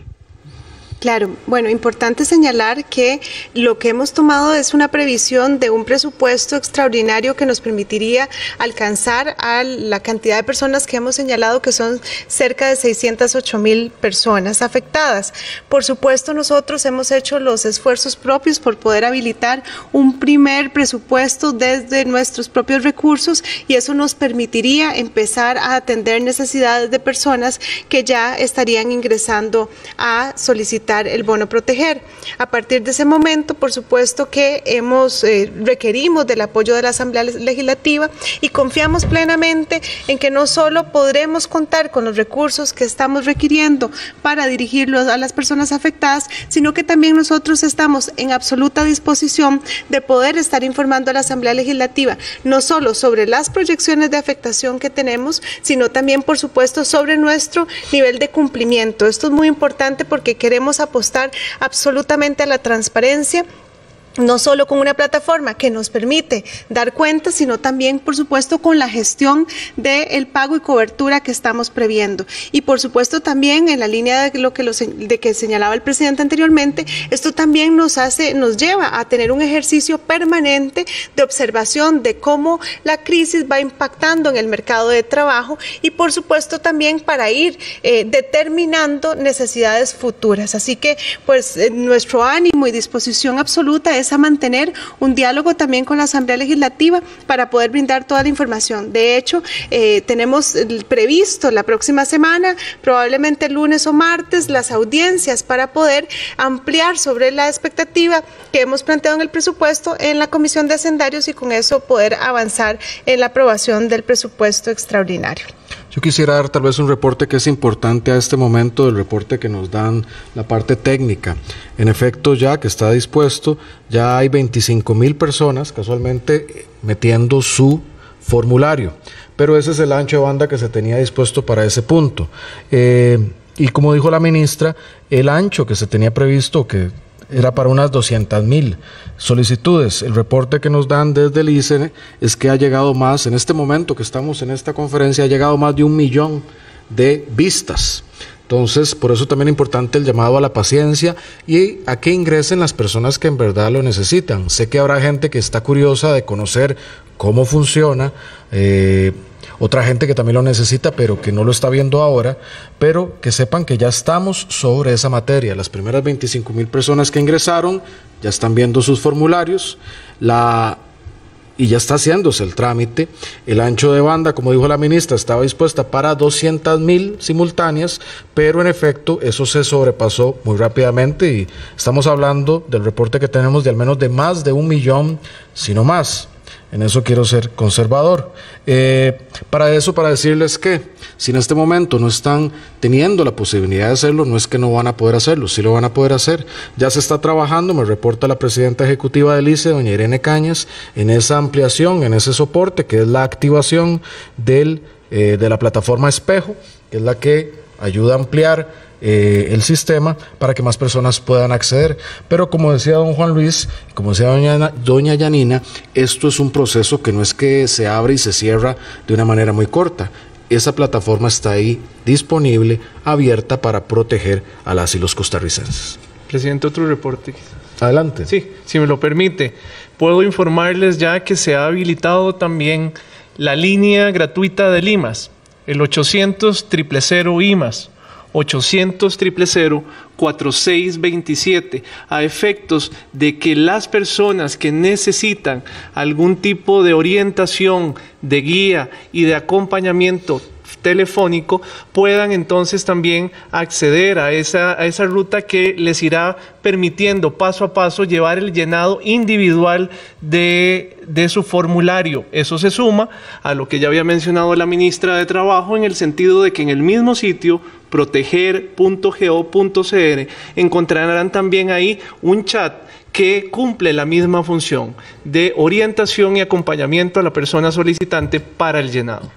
Claro, bueno, importante señalar que lo que hemos tomado es una previsión de un presupuesto extraordinario que nos permitiría alcanzar a la cantidad de personas que hemos señalado, que son cerca de seiscientas ocho mil personas afectadas. Por supuesto, nosotros hemos hecho los esfuerzos propios por poder habilitar un primer presupuesto desde nuestros propios recursos, y eso nos permitiría empezar a atender necesidades de personas que ya estarían ingresando a solicitar el bono proteger. A partir de ese momento, por supuesto que hemos eh, requerimos del apoyo de la Asamblea Legislativa y confiamos plenamente en que no solo podremos contar con los recursos que estamos requiriendo para dirigirlos a las personas afectadas, sino que también nosotros estamos en absoluta disposición de poder estar informando a la Asamblea Legislativa no solo sobre las proyecciones de afectación que tenemos, sino también, por supuesto, sobre nuestro nivel de cumplimiento. Esto es muy importante porque queremos apostar absolutamente a la transparencia, no solo con una plataforma que nos permite dar cuenta, sino también, por supuesto, con la gestión del pago y cobertura que estamos previendo. Y, por supuesto, también en la línea de lo que, lo, de que señalaba el presidente anteriormente, esto también nos hace, nos lleva a tener un ejercicio permanente de observación de cómo la crisis va impactando en el mercado de trabajo y, por supuesto, también para ir eh, determinando necesidades futuras. Así que, pues, eh, nuestro ánimo y disposición absoluta es a mantener un diálogo también con la Asamblea Legislativa para poder brindar toda la información. De hecho, eh, tenemos previsto la próxima semana, probablemente el lunes o martes, las audiencias para poder ampliar sobre la expectativa que hemos planteado en el presupuesto en la Comisión de Hacendarios y con eso poder avanzar en la aprobación del presupuesto extraordinario. Yo quisiera dar tal vez un reporte que es importante a este momento, del reporte que nos dan la parte técnica. En efecto, ya que está dispuesto, ya hay veinticinco mil personas casualmente metiendo su formulario, pero ese es el ancho de banda que se tenía dispuesto para ese punto. Eh, y como dijo la ministra, el ancho que se tenía previsto, que era para unas doscientas mil solicitudes. El reporte que nos dan desde el I C E N es que ha llegado más, en este momento que estamos en esta conferencia, ha llegado más de un millón de vistas. Entonces, por eso también es importante el llamado a la paciencia y a que ingresen las personas que en verdad lo necesitan. Sé que habrá gente que está curiosa de conocer cómo funciona, eh, otra gente que también lo necesita, pero que no lo está viendo ahora, pero que sepan que ya estamos sobre esa materia. Las primeras veinticinco mil personas que ingresaron ya están viendo sus formularios, la, y ya está haciéndose el trámite. El ancho de banda, como dijo la ministra, estaba dispuesta para doscientas mil simultáneas, pero en efecto eso se sobrepasó muy rápidamente y estamos hablando del reporte que tenemos de al menos de más de un millón, si no más. En eso quiero ser conservador. Eh, para eso, para decirles que si en este momento no están teniendo la posibilidad de hacerlo, no es que no van a poder hacerlo, sí lo van a poder hacer. Ya se está trabajando, me reporta la presidenta ejecutiva del I C E, doña Irene Cañas, en esa ampliación, en ese soporte, que es la activación del, eh, de la plataforma Espejo, que es la que ayuda a ampliar Eh, el sistema para que más personas puedan acceder. Pero como decía don Juan Luis, como decía doña, doña Yanina, esto es un proceso que no es que se abre y se cierra de una manera muy corta. Esa plataforma está ahí disponible, abierta para proteger a las y los costarricenses. Presidente, otro reporte. Adelante. Sí, si me lo permite. Puedo informarles ya que se ha habilitado también la línea gratuita del I M A S, el ochocientos cero cero cero I M A S. ochocientos cero cero cero cuatro seis dos siete, a efectos de que las personas que necesitan algún tipo de orientación, de guía y de acompañamiento telefónico puedan entonces también acceder a esa, a esa ruta que les irá permitiendo paso a paso llevar el llenado individual de, de su formulario. Eso se suma a lo que ya había mencionado la ministra de Trabajo, en el sentido de que en el mismo sitio proteger punto go punto c r encontrarán también ahí un chat que cumple la misma función de orientación y acompañamiento a la persona solicitante para el llenado.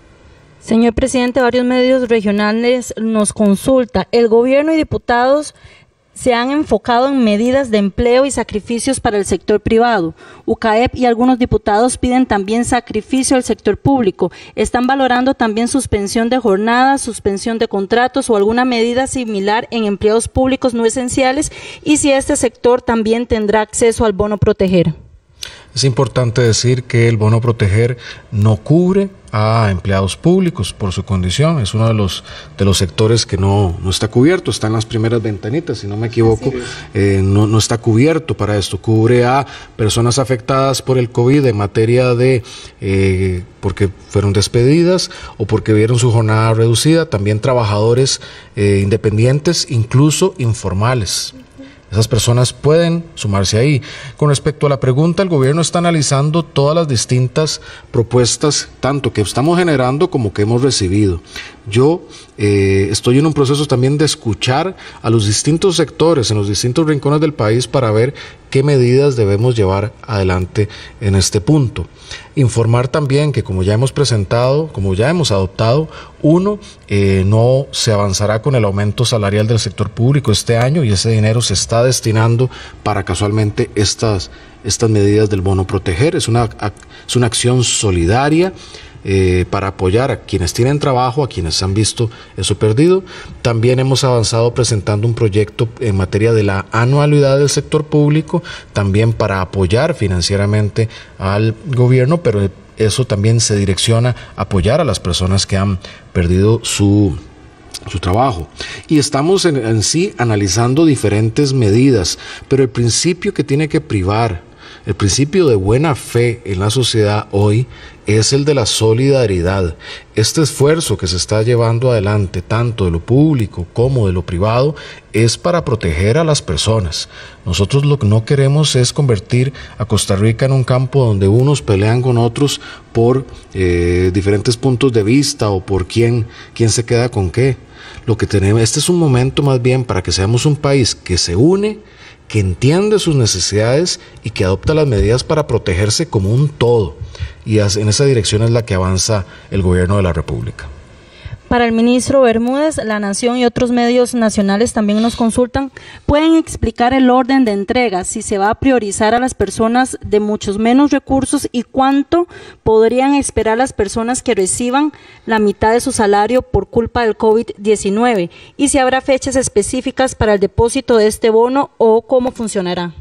Señor presidente, varios medios regionales nos consulta. El gobierno y diputados se han enfocado en medidas de empleo y sacrificios para el sector privado. U C A E P y algunos diputados piden también sacrificio al sector público. ¿Están valorando también suspensión de jornadas, suspensión de contratos o alguna medida similar en empleados públicos no esenciales? Y si este sector también tendrá acceso al bono proteger. Es importante decir que el bono proteger no cubre a empleados públicos por su condición, es uno de los de los sectores que no, no está cubierto, está en las primeras ventanitas, si no me equivoco, eh, no, no está cubierto para esto, cubre a personas afectadas por el COVID en materia de, eh, porque fueron despedidas o porque vieron su jornada reducida, también trabajadores eh, independientes, incluso informales. Esas personas pueden sumarse ahí. Con respecto a la pregunta, el gobierno está analizando todas las distintas propuestas, tanto que estamos generando como que hemos recibido. Yo eh, estoy en un proceso también de escuchar a los distintos sectores en los distintos rincones del país para ver qué medidas debemos llevar adelante en este punto. Informar también que, como ya hemos presentado, como ya hemos adoptado, uno, eh, no se avanzará con el aumento salarial del sector público este año y ese dinero se está destinando para casualmente estas, estas medidas del bono proteger. Es una, es una acción solidaria Eh, para apoyar a quienes tienen trabajo, a quienes han visto eso perdido. También hemos avanzado presentando un proyecto en materia de la anualidad del sector público, también para apoyar financieramente al gobierno, pero eso también se direcciona a apoyar a las personas que han perdido su su trabajo. Y estamos en, en sí analizando diferentes medidas, pero el principio que tiene que privar, el principio de buena fe en la sociedad hoy es el de la solidaridad. Este esfuerzo que se está llevando adelante, tanto de lo público como de lo privado, es para proteger a las personas. Nosotros lo que no queremos es convertir a Costa Rica en un campo donde unos pelean con otros por eh, diferentes puntos de vista o por quién, quién se queda con qué. Lo que tenemos, este es un momento más bien para que seamos un país que se une, que entiende sus necesidades y que adopta las medidas para protegerse como un todo. Y en esa dirección es la que avanza el gobierno de la República. Para el ministro Bermúdez, La Nación y otros medios nacionales también nos consultan. ¿Pueden explicar el orden de entrega, si se va a priorizar a las personas de muchos menos recursos y cuánto podrían esperar las personas que reciban la mitad de su salario por culpa del COVID diecinueve? Y si habrá fechas específicas para el depósito de este bono o cómo funcionará.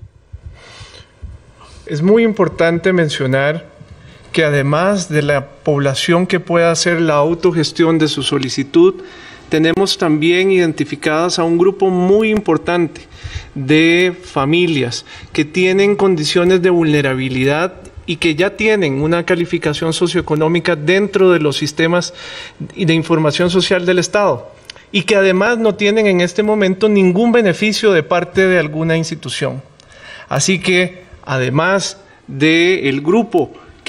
Es muy importante mencionar que además de la población que pueda hacer la autogestión de su solicitud, tenemos también identificadas a un grupo muy importante de familias que tienen condiciones de vulnerabilidad y que ya tienen una calificación socioeconómica dentro de los sistemas de información social del Estado y que además no tienen en este momento ningún beneficio de parte de alguna institución. Así que, además del grupo que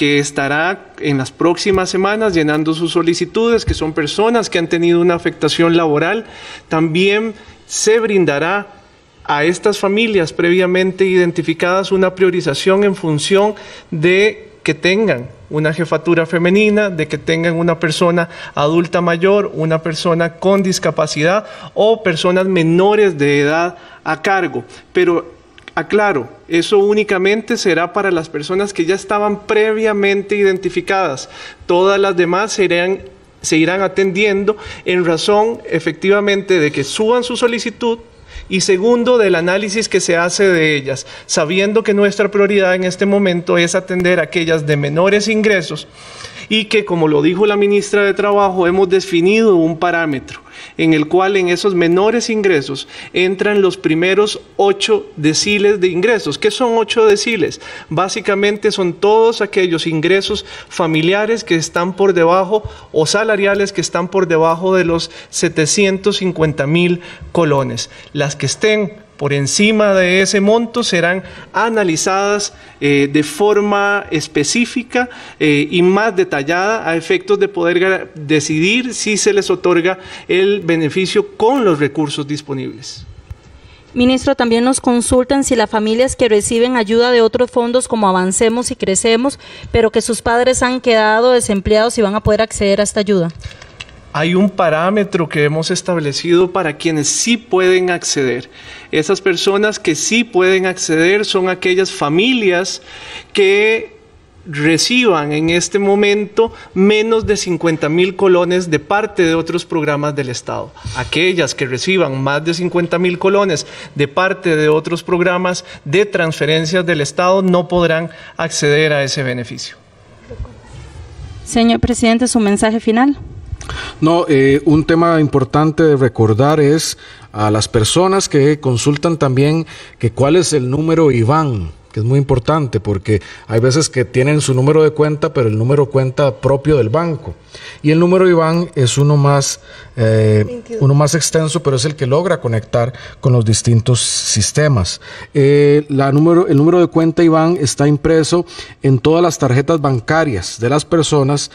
que estará en las próximas semanas llenando sus solicitudes, que son personas que han tenido una afectación laboral. También se brindará a estas familias previamente identificadas una priorización en función de que tengan una jefatura femenina, de que tengan una persona adulta mayor, una persona con discapacidad o personas menores de edad a cargo. Pero aclaro, eso únicamente será para las personas que ya estaban previamente identificadas. Todas las demás se irán, se irán atendiendo en razón efectivamente de que suban su solicitud, y segundo, del análisis que se hace de ellas, sabiendo que nuestra prioridad en este momento es atender a aquellas de menores ingresos y que, como lo dijo la ministra de Trabajo, hemos definido un parámetro en el cual en esos menores ingresos entran los primeros ocho deciles de ingresos. ¿Qué son ocho deciles? Básicamente son todos aquellos ingresos familiares que están por debajo o salariales que están por debajo de los setecientos cincuenta mil colones. Las que estén por encima de ese monto serán analizadas eh, de forma específica eh, y más detallada a efectos de poder decidir si se les otorga el beneficio con los recursos disponibles. Ministro, también nos consultan si las familias que reciben ayuda de otros fondos como Avancemos y Crecemos, pero que sus padres han quedado desempleados y van a poder acceder a esta ayuda. Hay un parámetro que hemos establecido para quienes sí pueden acceder. Esas personas que sí pueden acceder son aquellas familias que reciban en este momento menos de cincuenta mil colones de parte de otros programas del Estado. Aquellas que reciban más de cincuenta mil colones de parte de otros programas de transferencias del Estado no podrán acceder a ese beneficio. Señor presidente, su mensaje final. No, eh, un tema importante de recordar es a las personas que consultan también que cuál es el número I B A N, que es muy importante porque hay veces que tienen su número de cuenta, pero el número de cuenta propio del banco. Y el número I B A N es uno más, eh, uno más extenso, pero es el que logra conectar con los distintos sistemas. Eh, la número, el número de cuenta I B A N está impreso en todas las tarjetas bancarias de las personas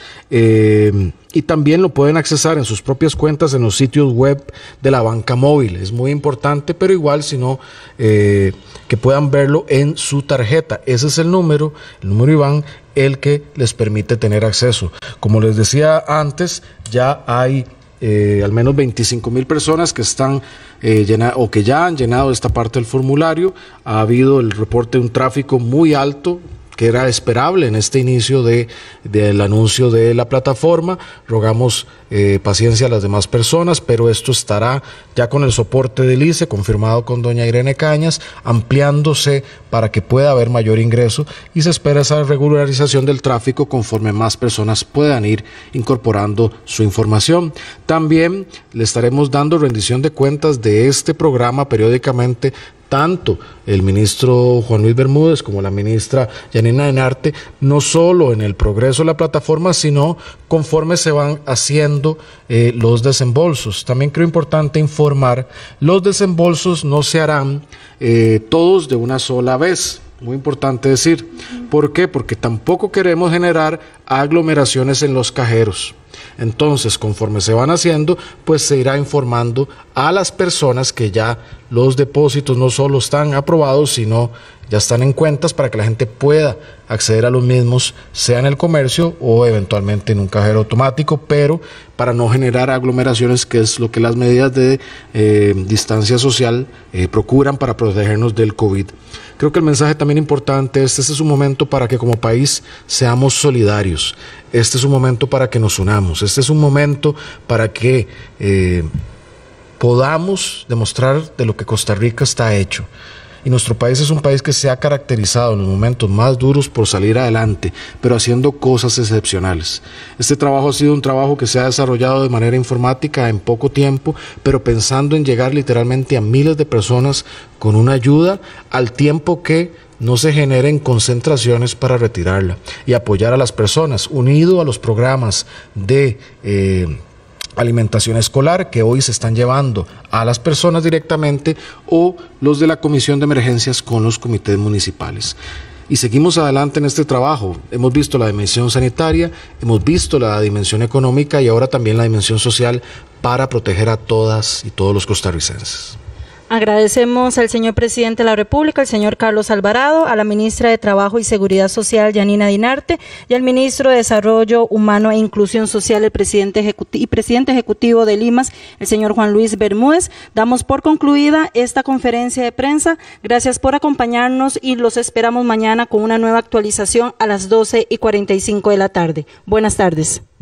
eh, y también lo pueden accesar en sus propias cuentas en los sitios web de la banca móvil. Es muy importante, pero igual, si no, eh, que puedan verlo en su tarjeta. Ese es el número, el número I B A N, el que les permite tener acceso. Como les decía antes, ya hay eh, al menos veinticinco mil personas que están eh, llena, o que ya han llenado esta parte del formulario. Ha habido el reporte de un tráfico muy alto, que era esperable en este inicio de, del anuncio de la plataforma. Rogamos eh, paciencia a las demás personas, pero esto estará ya con el soporte del I C E, confirmado con doña Irene Cañas, ampliándose para que pueda haber mayor ingreso y se espera esa regularización del tráfico conforme más personas puedan ir incorporando su información. También le estaremos dando rendición de cuentas de este programa periódicamente. Tanto el ministro Juan Luis Bermúdez como la ministra Yanina Enarte, no solo en el progreso de la plataforma, sino conforme se van haciendo eh, los desembolsos. También creo importante informar, los desembolsos no se harán eh, todos de una sola vez. Muy importante decir. ¿Por qué? Porque tampoco queremos generar aglomeraciones en los cajeros. Entonces, conforme se van haciendo, pues se irá informando a las personas que ya los depósitos no solo están aprobados, sino ya están en cuentas para que la gente pueda acceder a los mismos, sea en el comercio o eventualmente en un cajero automático, pero para no generar aglomeraciones, que es lo que las medidas de eh, distancia social eh, procuran para protegernos del COVID. Creo que el mensaje también importante es, este es un momento para que como país seamos solidarios, este es un momento para que nos unamos, este es un momento para que eh, podamos demostrar de lo que Costa Rica está hecho. Y nuestro país es un país que se ha caracterizado en los momentos más duros por salir adelante, pero haciendo cosas excepcionales. Este trabajo ha sido un trabajo que se ha desarrollado de manera informática en poco tiempo, pero pensando en llegar literalmente a miles de personas con una ayuda al tiempo que no se generen concentraciones para retirarla y apoyar a las personas, unido a los programas de eh, alimentación escolar que hoy se están llevando a las personas directamente o los de la Comisión de Emergencias con los comités municipales. y seguimos adelante en este trabajo. Hemos visto la dimensión sanitaria, hemos visto la dimensión económica y ahora también la dimensión social para proteger a todas y todos los costarricenses. Agradecemos al señor presidente de la República, al señor Carlos Alvarado, a la ministra de Trabajo y Seguridad Social, Yanina Dinarte, y al ministro de Desarrollo Humano e Inclusión Social, el presidente ejecutivo y presidente ejecutivo de Limas, el señor Juan Luis Bermúdez. Damos por concluida esta conferencia de prensa. Gracias por acompañarnos y los esperamos mañana con una nueva actualización a las doce y cuarenta y cinco de la tarde. Buenas tardes.